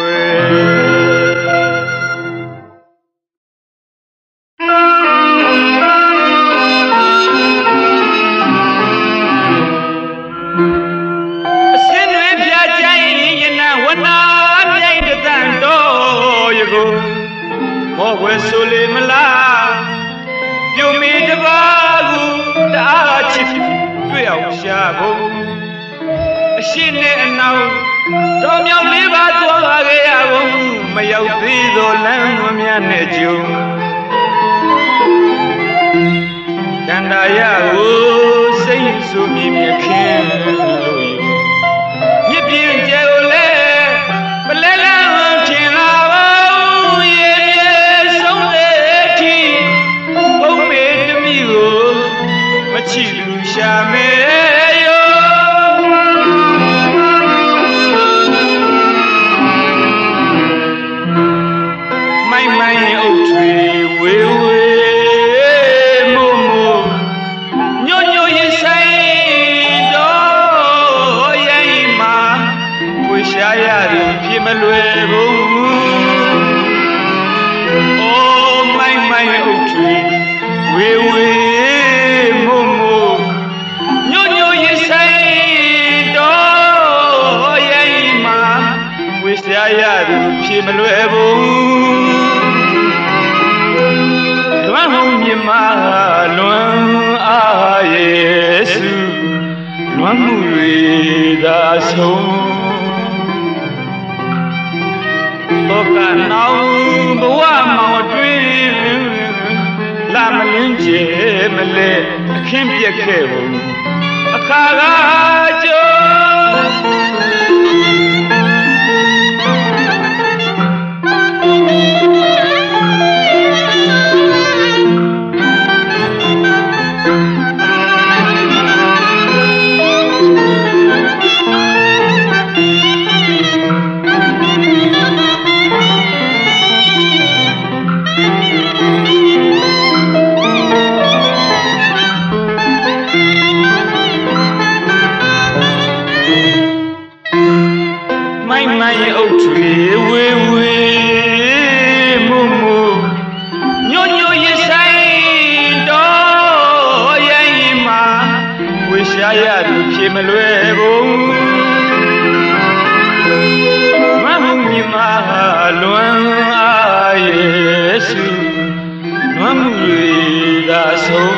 မောဝဲဆိုလေမလားပြိုမီတပါးကူတအားချစ်တွေ့အောင်ရှာဖို့အရှိနဲ့အနောက်တော်မြောက်လေးပါသွားပါခဲ့ရဖို့မရောက်သေးသောလမ်းမများနဲ့ကြုံတန်တာရကိုစိတ်ဆူမြင်မြခင်လို့မြစ်ပြင်းကျဲကိုလဲပလဲလန်းထင်လာချီလူရှာမေယောမိုင်မိုင်အုပ်ထွေဝေဝေမို့မို့ညို့ညို့ရင်ဆိုင်တော့ရိုင်းမှာကိုရှာရသည်ဖြစ်မလွယ်ဘူးအိုးမိုင်မိုင်အုပ်ထွေဝေဝေရသူဖြစ်မလွယ်ဘူးလွမ်းဟုံမြမလွမ်းအားရဲ့စုလွမ်းမှုတွေသာဆုံးဘောကနောင်ဘဝမောင်တွင်လာမလင်းကျဲမလဲအခင်းပြက်ခဲ့ဘူးအခါကကြောဆုံး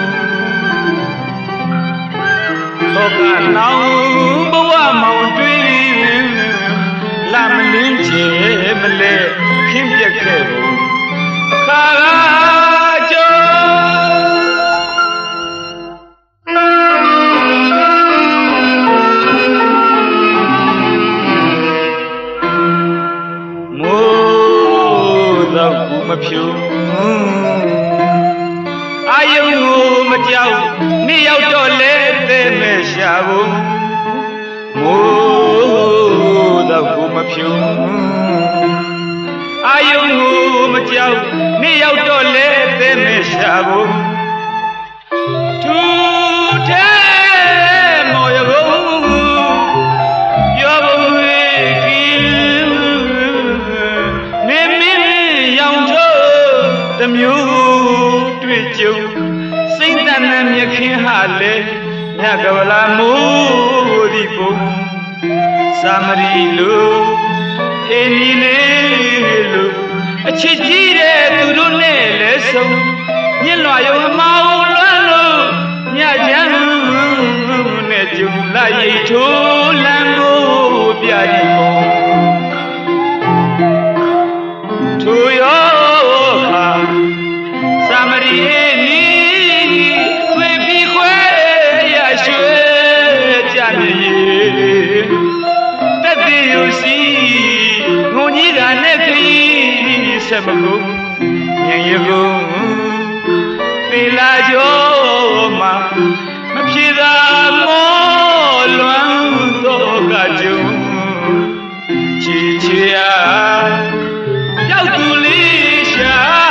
တော့ကနောင်ဘဝမောင်တွင်လာမလင်းချေမလဲခင်းပြက်ခဲ့ဘူးအခါကကြောမိုးတော့ကူမဖြူအာယုံကိုမကြောက်နေ့ရောက်တော့လဲသေးမဲ့ရှာဘူးမိုးတော့ကူမဖြူအာယုံကိုမကြောက်နေ့ရောက်တော့လဲသေးမဲ့ရှာဘူးသူထဲမော်ရဘူးပြောဘူးကိနေမင်းရောင်ချိုးတမျိုးတွေ့ကြုံစိတ်တန်နဲ့မြခင်ဟာလေညကဝလာမိုးဒီပုံစာမရီလိုအင်းဒီလေးလိုအချစ်ကြီးတဲ့သူတို့နဲ့လဲဆုံးညလွာရုံမောင်လွမ်းလို့ညချမ်းနဲ့ကြုံလိုက်ရိတ်ထိုးလမ်းကိုပြရီပုံထိုရောခါစာမရီနီသွေပြီးခွဲရရွှေကြမြေတက်သေးရစီငုံကြီးကနဲ့ခရီးဆက်မကုန်ညင်ရကုန်သေလာကြောမှာမပြေသာမောလွမ်းတော့ကကြုံချီချီရရောက်သူလေးရှာ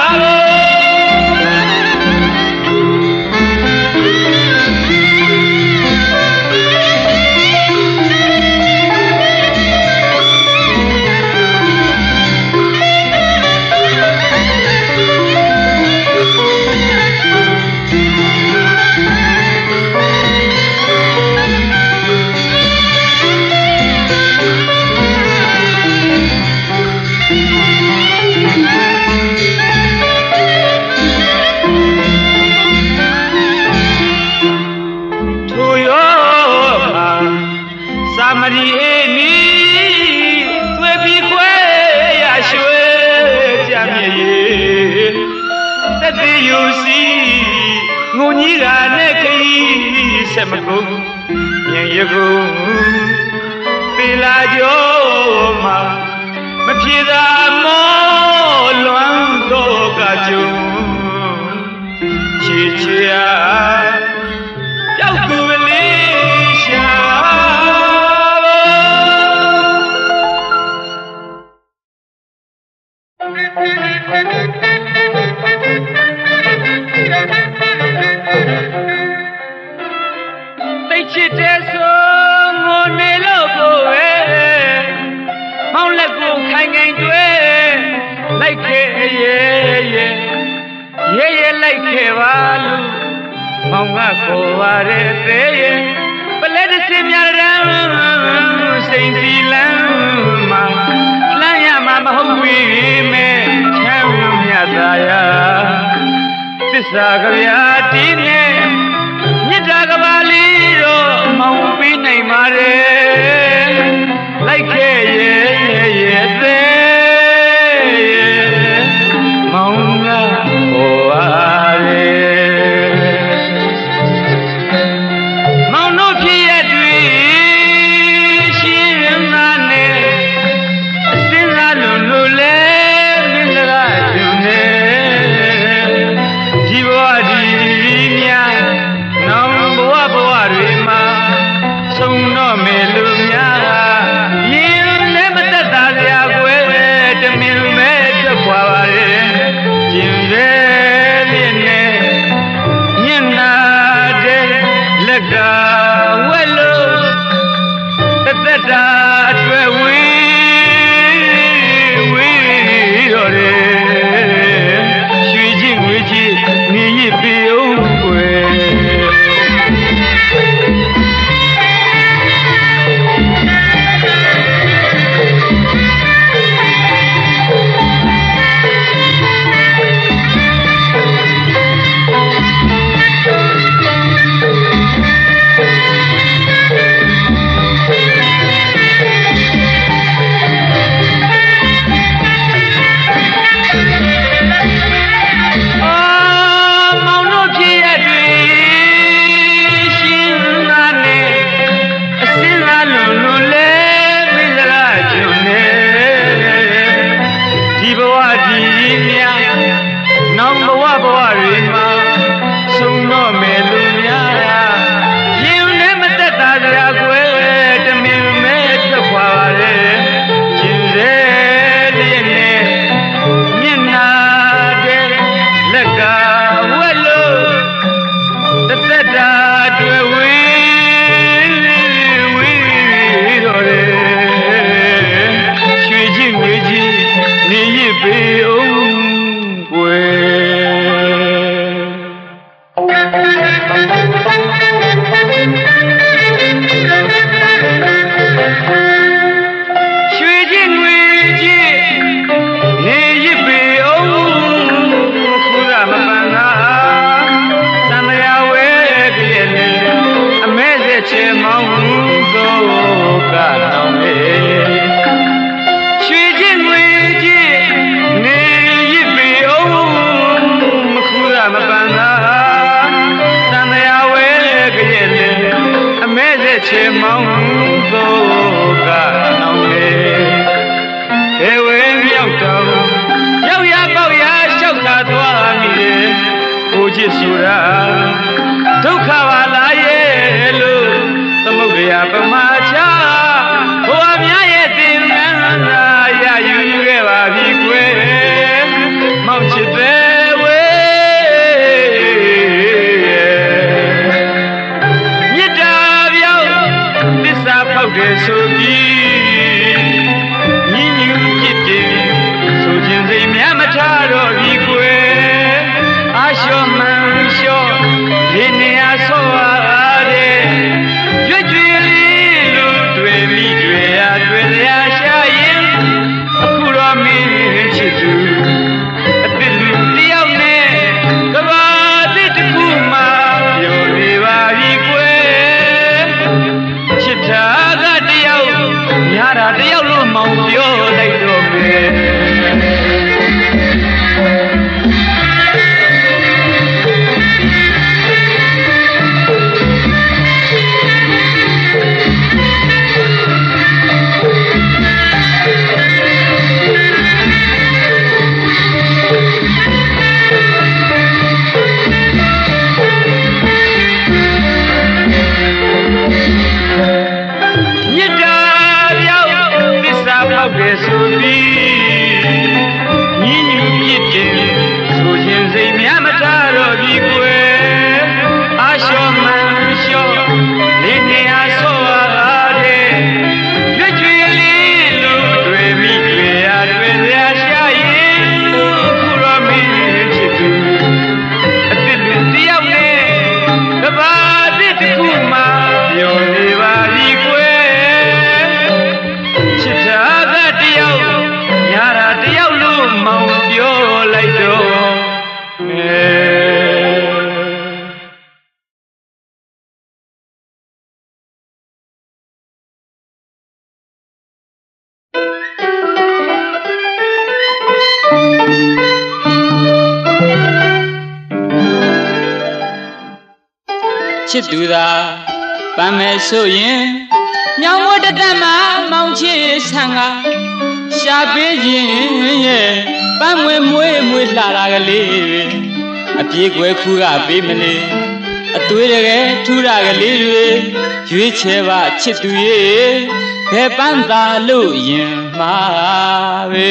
မရီအေးနီသွေပြီးခွဲရရွှေကြမြေတက်သေးယူစီငုံကြီးကနဲ့ခရီးဆက်မကုန်ညင်ရကုန်ပေလာကြောမှာမပြေသာမောလွမ်းတော့ကကြုံချီချီယာရောက်သူလေးရှာသိချစ်တဲ့ဆိုငိုနေလို့ကိုပဲမောင်းလက်ကိုခိုင်ခိုင်တွေ့လိုက်ခဲ့ရဲရဲရဲရဲလိုက်ခဲ့ပါလို့မောင်ကခေါ်ပါတဲ့သေးရဲ့ပလဲတစ်စင်များရန်စိန်စီလမ်းမှာလမ်းရမှာမဟုတ်ဘူးမဲ့ချမ်းမြတ်သာယာသစ္စာကြဗျာတီးနဲ့မြတ်တာကပါလီတော့မောင်ပြီးနိုင်ပါတယ်လိုက်ခဲ့ရဲ့ရဲ့သေးမောင်ကဟောရတယ်မောင်တို့ဖြစ်ရတွေ့ရှင်းရနာနဲ့စဉ်းစားလို့လို့လဲမင်းစကားတူနေဒီဘဝဒီများနောင်ဘဝဘဝတွေမှာဆုံးတော့မယ်လူများရင်လည်းမသက်သာစရာကွယ်တမင်မဲ့တက်ပွားပါရဲ့ကျင်သေးလျက်နဲ့ညနာတဲ့လက်ကဝဲလို့သက်တာအတွက်ဝေးဝေးတော့တယ်ရွှေချင်းငွေချင်းနေရပြေအောင်ကွယ်ချစ်သူသာပန်းမဲ့ဆိုရင်ညောင်ဝတ်တသက်မှာမောင်ချစ်ဆန်ကရှာပေးခြင်းရဲ့ပန်းမွေမွေးမွေးလှတာကလေးအပြေးကွယ်ခူးကပေးမလေးအသွေးတကယ်ထူတာကလေးတွေရွေးချယ်ပါချစ်သူရဲ့ဘယ်ပန်းသာလို့ရင်မှာပဲ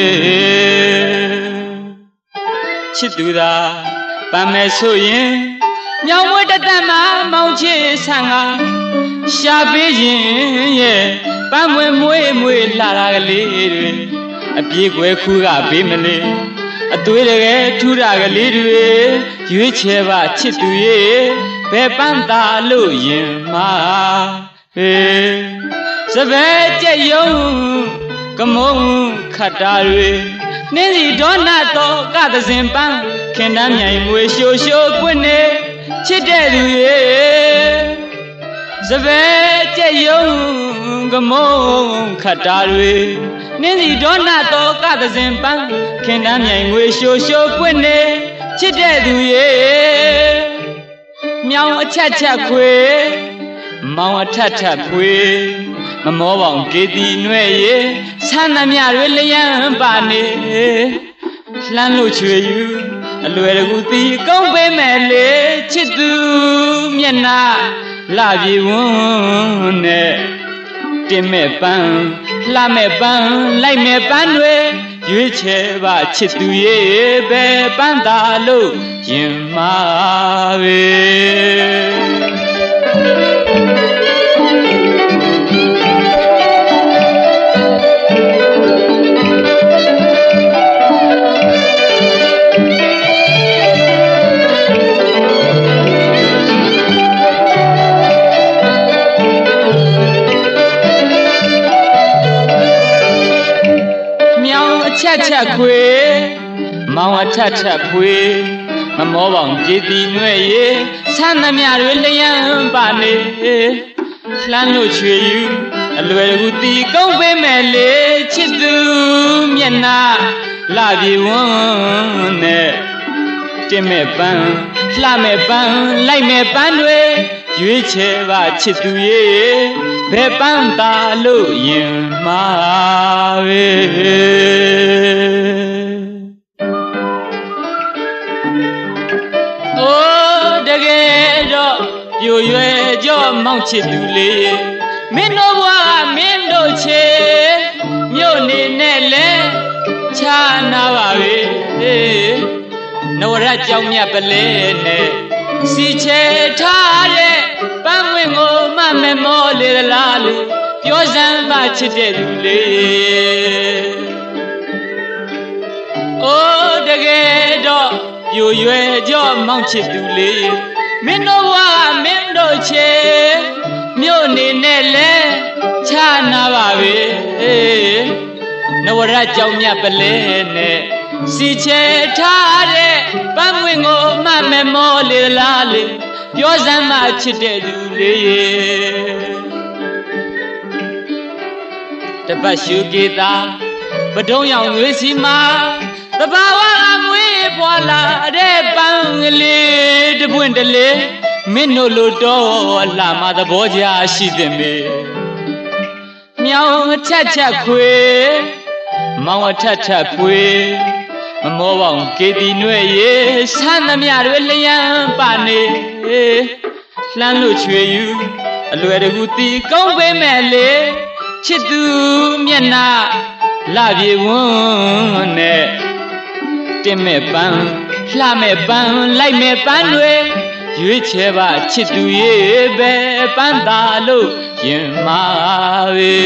ချစ်သူသာပန်းမဲ့ဆိုရင်ညောင်ဝတ်တသက်မှာမောင်ချစ်ဆန်ကရှာပေးခြင်းရဲ့ပန်းမွေမွေးမွေးလှတာကလေးတွေအပြေးကွယ်ခူးကပေးမလေးအသွေးတကယ်ထူတာကလေးတွေရွေးချယ်ပါချစ်သူရဲ့ဘယ်ပန်းသာလို့ရင်မှာဟေးစပယ်ကြက်ယုံကမုံခတ်တာတွေနှင်းစီဒေါနတော့ကသစဉ်ပန်းခင်တမ်းမြိုင်မွေရှိုးရှိုးကွနေချစ်တဲ့သူရဲ့စပယ်ကြက်ယုံကမုံခတ်တာတွေနှင်းစီဒေါနတော့ကသစဉ်ပန်းခင်တမ်းမြိုင်မွေရှိုးရှိုးကွနေချစ်တဲ့သူရဲ့မြောင်အချက်ချက်ခွေမောင်အထက်ထက်ခွေမမောပေါင်ကေတီနွဲ့ရေဆန်းသမျှတွေလျံပါနေလှမ်းလို့ချွေယူအလွယ်တကူတီကုန်းပေးမဲ့လေချစ်သူမျက်နှာလှပြေဝန်းနဲ့တင်မဲ့ပန်းလှမဲ့ပန်းလိုက်မဲ့ပန်းတွေရွေးချယ်ပါချစ်သူရဲ့ပဲပန်းသာလို့ရင်မှာပဲချက်ချက်ခွေမောင်အထက်ထက်ခွေမမောပေါင်ကြည်တီနွဲ့ရေဆန်းသမျှတွေလျံပါနေလှမ်းလို့ချွေယူအလွယ်တကူတီကုန်းပေးမယ်လေချစ်သူမျက်နှာလာပြေဝန်းနဲ့တင်မဲ့ပန်းလှမဲ့ပန်းလိုက်မဲ့ပန်းတွေရွေးချယ်ပါချစ်သူရဲ့ဘယ်ပန်းသာလို့ရင်မှာပဲအိုးတကယ်တော့ပြိုရွယ်ကြောမောင်ချစ်သူလေးမင်းတို့ဘွားမင်းတို့ချေမြို့နေနဲ့လဲချာနာပါပဲနဝရကြောင့်မြတ်ပလဲနဲ့စီချေထားတဲ့ပန်းဝင်ကိုမမမောလေလားလို့ပြောစမ်းပါချစ်တဲ့သူလေးအိုးတကယ်တော့ပြိုရွယ်ကြောမောင်ချစ်သူလေးမင်းတို့ဝါမင်းတို့ချေမြို့နေနဲ့လဲချာနာပါပဲနဝရကြောင့်မြတ်ပလဲနဲ့စီချေထားတဲ့ပန်းဝင်ကိုမမမောလေလားလေပြောစမ်းမှချစ်တဲ့သူလေးတပတ်ရှုကေတာပဒုံးရောင်ငွေစီမှာတဘာဝအမွေးပွာလာတဲ့ပန်းကလေးတပွင့်တလေမင်းတို့လိုတော့လာမသဘောကြရှိသင့်မေမြောင်အထက်ထက်ခွေမောင်အထက်ထက်ခွေမမောပေါင်ကေတီနွဲ့ရေဆန်းသမျှတွေလျံပါနေလှမ်းလို့ချွေယူအလွယ်တကူတီကုန်းပေးမဲ့လေချစ်သူမျက်နှာလာပြေဝန်းနဲ့တင်မဲ့ပန်းလှမဲ့ပန်းလိုက်မဲ့ပန်းတွေရွေးချယ်ပါချစ်သူရဲ့ပဲပန်းသာလို့ရင်မာပဲ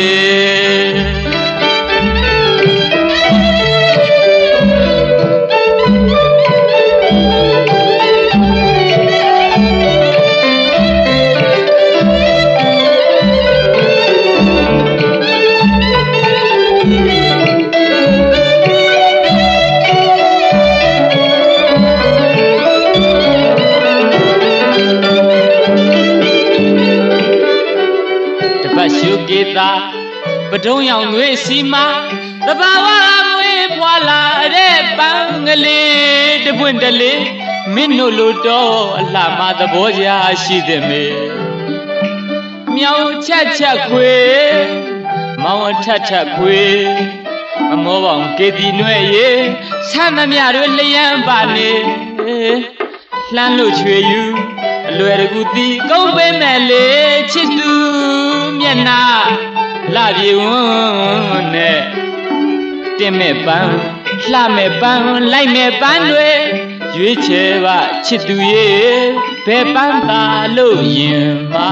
ပဒုံးရောင်ငွေစီမှာတဘာဝမွေးပွာလာတဲ့ပန်းကလေးတပွင့်တလေမင်းတို့လိုတော့အလှမသဘောကြရှိသင့်မေမြောင်ချက်ချက်ခွေမောင်အထက်ထက်ခွေမမောပေါင်ကေတီနွဲ့ရေဆန်းသမျှတွေလျံပါနေလှမ်းလို့ချွေယူအလွယ်တကူတီကုန်းပေးမဲ့လေချစ်သူမျက်နှာလာပြေဝန်းနဲ့တင်မဲ့ပန်းလှမဲ့ပန်းလိုက်မဲ့ပန်းတွေရွေးချယ်ပါချစ်သူရဲ့ဘယ်ပန်းသာလို့ရင်မှာ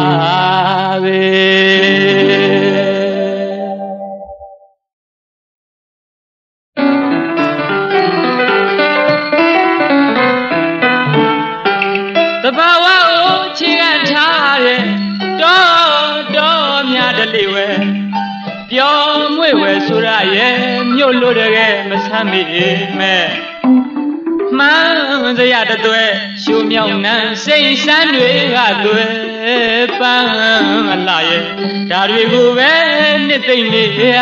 ပဲတဘာဝကိုချီခံထားတဲ့တော်တော်များတလေဝဲပြောမွေဝဲဆိုရရဲ့မြို့လို့တကယ်မဆမ်းမိမဲ့မှန်းစရာတသွဲရှုံမြောင်နှံစိတ်ဆန်းတွေကသွဲပန်းအလားရဲ့ဒါတွေကိုပဲနှစ်သိမ့်နေ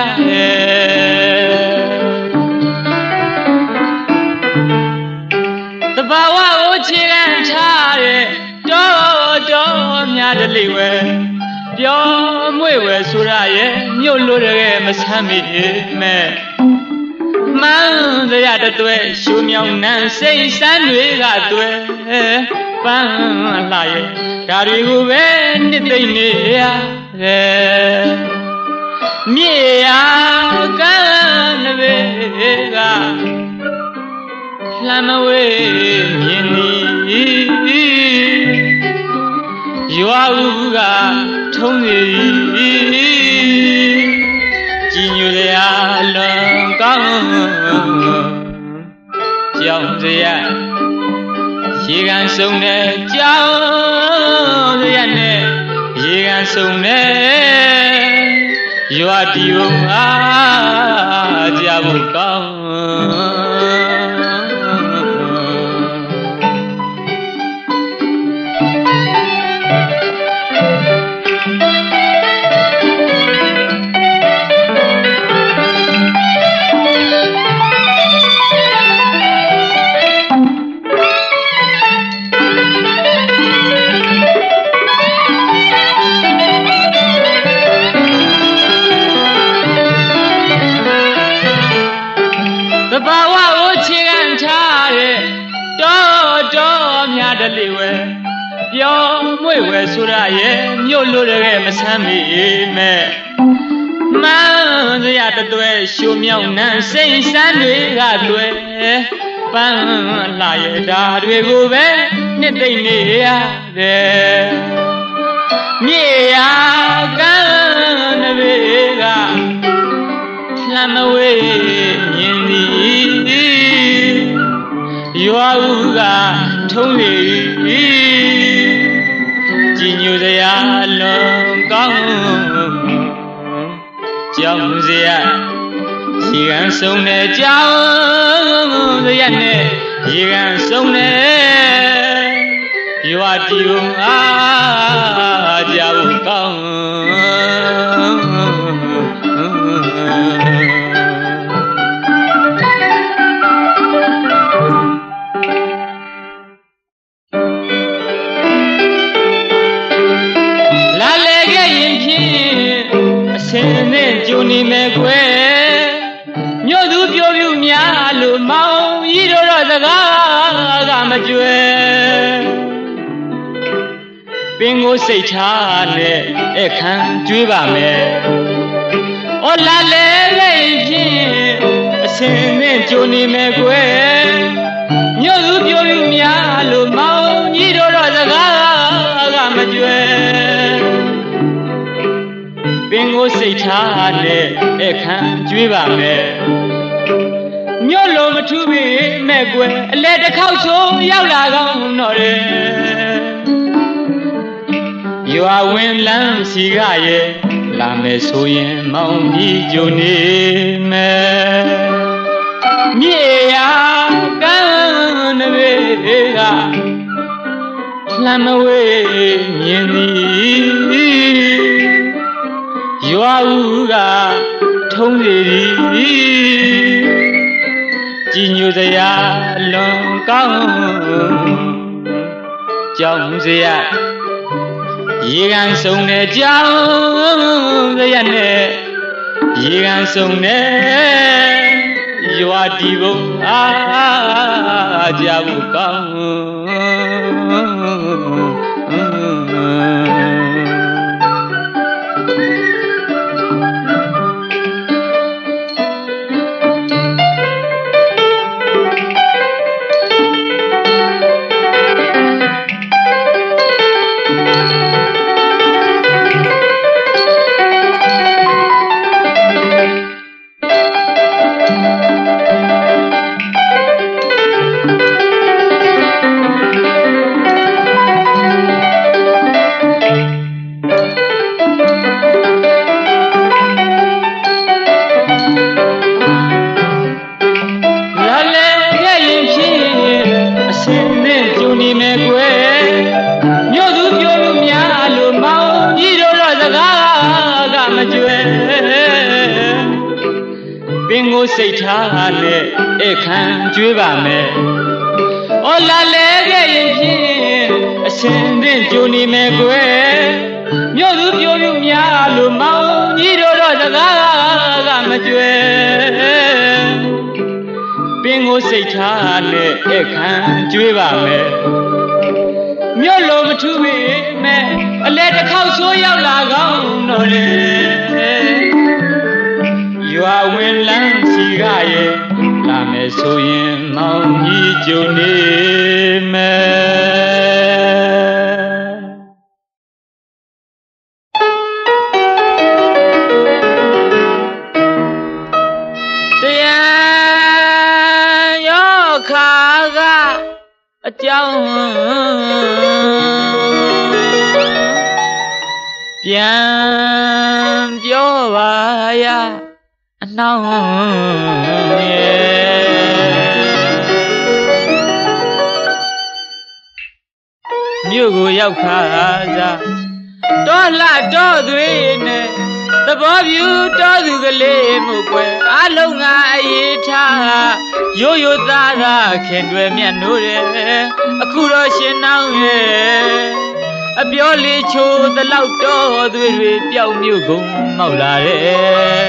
ရဲ့တဘာဝကိုချီခံထားတဲ့တော်တော်များတလေဝဲပြောမွေဝဲဆိုရရဲ့မြို့လို့တကယ်မဆမ်းမိမဲ့မှန်းစရာတသွဲရှုံမြောင်နှံစိတ်ဆန်းတွေကသွဲပန်းလာရဲ့ဒါတွေကိုပဲနှစ်သိမ့်နေရဲ့မြေယာကမ်းနဘေကလှမ်းမဝေးမြင်နီရွာဦးကထုံးနေကြည်ညိုရလွန်ကောင်းကြောင်စရာရေကန်ဆုံးတဲ့ကြောင်စရာနဲ့ရေကန်ဆုံးတဲ့ရွာတီဘုံအားကြဖို့ကောင်းလေဝဲပြောမွေဝဲဆိုရရဲ့မြို့လို့တဲ့မဆမ်းမီမဲ့မှန်းစရာတသွဲရှိုးမြောက်နှံစိတ်စမ်းတွေကလွယ်ပန်းလာရဲ့ဓာတွေကိုပဲနှစ်သိမ့်နေရတယ်မြေယာကန်းနဘေကလှမ်းမဝေးမြင်သည်ရွာဦးကထုံးလေကြည်ညိုစရာလွန်ကောင်းကြောင်စရာရေကန်ဆုံးတဲ့ကြောင်စရာနဲ့ရေကန်ဆုံးတဲ့ရွာတီုံအားကြောက်ကောင်းကျုံနေမဲ့ကွယ်မြို့သူပြောပြများလို့မောင်ကြီးတို့တော့စကားကမကြွယ်ပင်ကိုစိတ်ထားနဲ့အခန်းကျွေးပါမယ်ဩလာလေလေးဖြင့်အစင်းနဲ့ကျုံနေမဲ့ကွယ်မြို့သူပြောပြများလို့မောင်ကြီးတို့တော့စကားကမကြွယ်ပင်ကိုစိတ်ထားနဲ့အခန်းကျွေးပါမယ်မြို့လိုမထူးပေမဲ့ကွယ်အလဲတစ်ခေါက်ဆိုရောက်လာကောင်းတော့တယ်ရွာဝင်လမ်းစီကရဲ့လာမယ်ဆိုရင်မောင်ကြီးကြုံနေမယ်မြေယာကန်းနဘေကလှမ်းမဝေးမြင်သည်ရွာဦးကထုံးစီကြည်ညိုစရာလွန်ကောင်းကြောင်စရာရေကန်ဆုံးတဲ့ကြောင်စရာနဲ့ရေကန်ဆုံးတဲ့ရွာတီဘုံအားကြဖို့ကောင်းစိတ်ထားနဲ့အခန်းကျွေးပါမယ်ဩလာလေခဲ့ရင်ဖြင့်အစင်းနဲ့ကြုံနေမယ်ကွယ်မြို့သူပြောပြများလို့မောင်ကြီးတို့တော့စကားကမကြွယ်ပင်ကိုစိတ်ထားနဲ့အခန်းကျွေးပါမယ်မြို့လိုမထူးပေမဲ့အလဲတစ်ခေါက်ဆိုးရောက်လာကောင်းတော့လေရွာဝင်လမ်းစီကရဲ့လာမယ်ဆိုရင်မောင်ကြီးကြုံနေမယ်တရားရောခါကအကြောင်းပြန်ပြောပါနောင်မြို့ကိုရောက်ခါစားတော်လှတော်သွေးနဲ့သဘောပြူတော်သူကလေးမှုကွယ်အလုံးငါအေးထားရိုးရိုးသားသားခင်တွယ်မြတ်နိုးတယ်အခုတော့ရှင်နောင်ရဲ့အပြောလေးချိုးသလောက်တော်သွေးတွေပျောက်မြို့ကုန်မောက်လာတယ်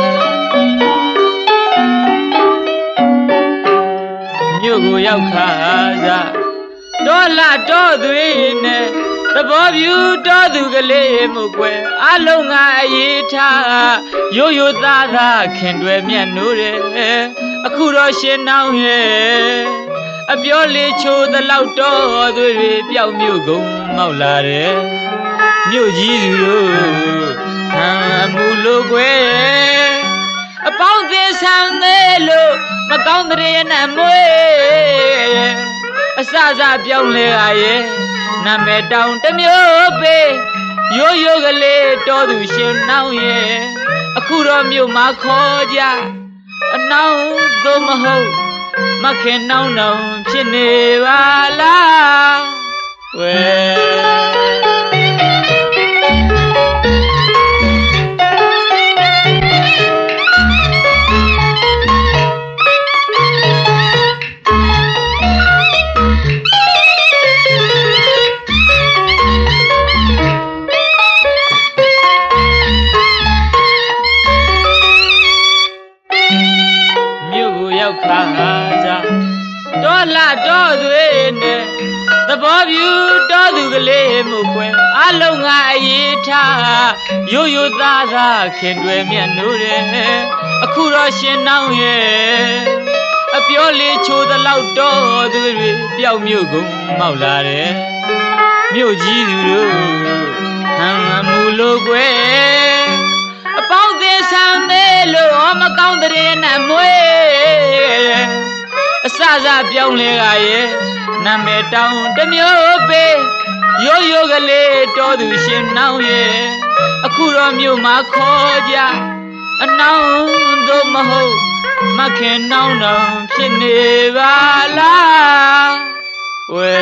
မြို့ကိုရောက်ခါစားတော်လှတော်သွေးနဲ့သဘောပြူတော်သူကလေးမှုကွယ်အလုံးငါအေးထားရိုးရိုးသားသားခင်တွယ်မြတ်နိုးတယ်အခုတော့ရှင်နောင်ရဲ့အပြောလေးချိုးသလောက်တော်သွေးတွေပျောက်မြို့ကုန်မောက်လာတယ်မြို့ကြီးသူတို့ဟမ်မူလို့ကွယ်အပေါင်းသေးဆံသေးလို့မကောင်းတဲ့နဲ့မွေးအစစပြောင်းလဲရရဲ့နာမည်တောင်တမျိုးပေးရိုးရိုးကလေးတော်သူရှင်နောင်ရဲ့အခုတော့မြို့မှာခေါ်ကြအနောင်သို့မဟုတ်မခင်နောင်နောင်ဖြစ်နေပါလားဝဲခါစားတော်လှတော်သွေးနဲ့သဘောပြူတော်သူကလေးမှုကွယ်အလုံးငါအေးထားရိုးရိုးသားသားခင်တွယ်မြတ်နိုးတယ်အခုတော့ရှင်နောင်ရဲ့အပြောလေးချိုးသလောက်တော်သွေးတွေပျောက်မြို့ကုန်မောက်လာတယ်မြို့ကြီးသူတို့ဟမ်မူလို့ကွယ်အပေါင်းသေးဆံသေးလို့မကောင်းတဲ့နဲ့မွေးအစစပြောင်းလဲရရဲ့နာမည်တောင်တမျိုးပေးရိုးရိုးကလေးတော်သူရှင်နောင်ရဲ့အခုတော့မြို့မှာခေါ်ကြအနောင်သို့မဟုတ်မခင်နောင်နောင်ဖြစ်နေပါလားဝဲ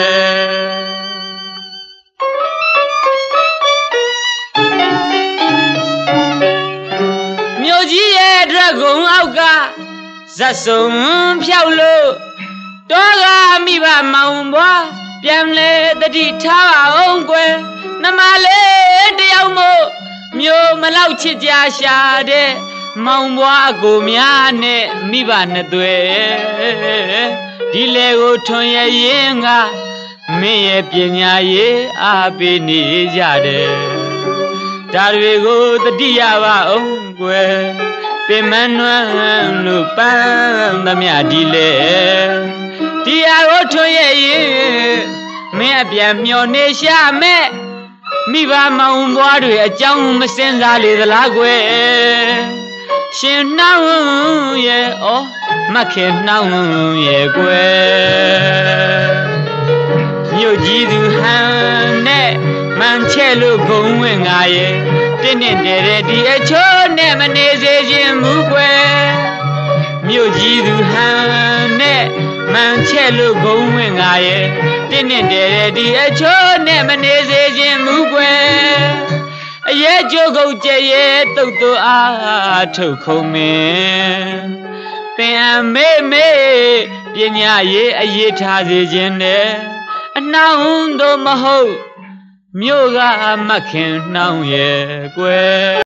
မြို့ကြီးရဲ့ဒရဂုံအောက်ကဇတ်စုံဖြောက်လို့တောကမိဘမောင်ဘွားပြန်လေတတိထားပါအောင်ကွယ်နှမလေးတယောက်မို့မျိုးမလောက်ချစ်ကြရှာတဲ့မောင်ဘွားကိုများနဲ့မိဘနှစ်သွဲဒီလေကိုထွန်ရရင်ကမင်းရဲ့ပညာရေးအားပေးနေကြတယ်ဒါတွေကိုတတိယပါအောင်ကွယ်ပင်မနွမ်းလို့ပန်းသမျှဒီလေဒီအရောထွန်းရဲ့ရင်မင်းအပြန်မျောနေရှာမဲ့မိဘမောင်ဘွားတွေအကြောင်းမစင်စားလေသလားကွယ်ရှင်နှောင်းရဲ့ဩမခင်နှောင်းရဲ့ကွယ်မြို့ကြီးသူဟန်နဲ့မန်ချဲလို့ဂုံဝင်ငါရဲ့တင်းနဲ့တဲတဲ့ဒီအချိုးနဲ့မနေစေခြင်းမူကွယ်မြို့ကြီးသူဟန်နဲ့မန်ချဲလို့ဂုံဝင်ငါရဲ့တင်းနဲ့တဲတဲ့ဒီအချိုးနဲ့မနေစေခြင်းမူကွယ်အရဲ့ကြိုးကုတ်ကျရဲ့တုတ်တူအားထုတ်ခုံမင်းသင်အမေမေပညာရေးအရေးထားစေခြင်းနဲ့အနှောင်းတို့မဟုတ်မြို့ကမခင်နှောင်းရဲ့ကွယ်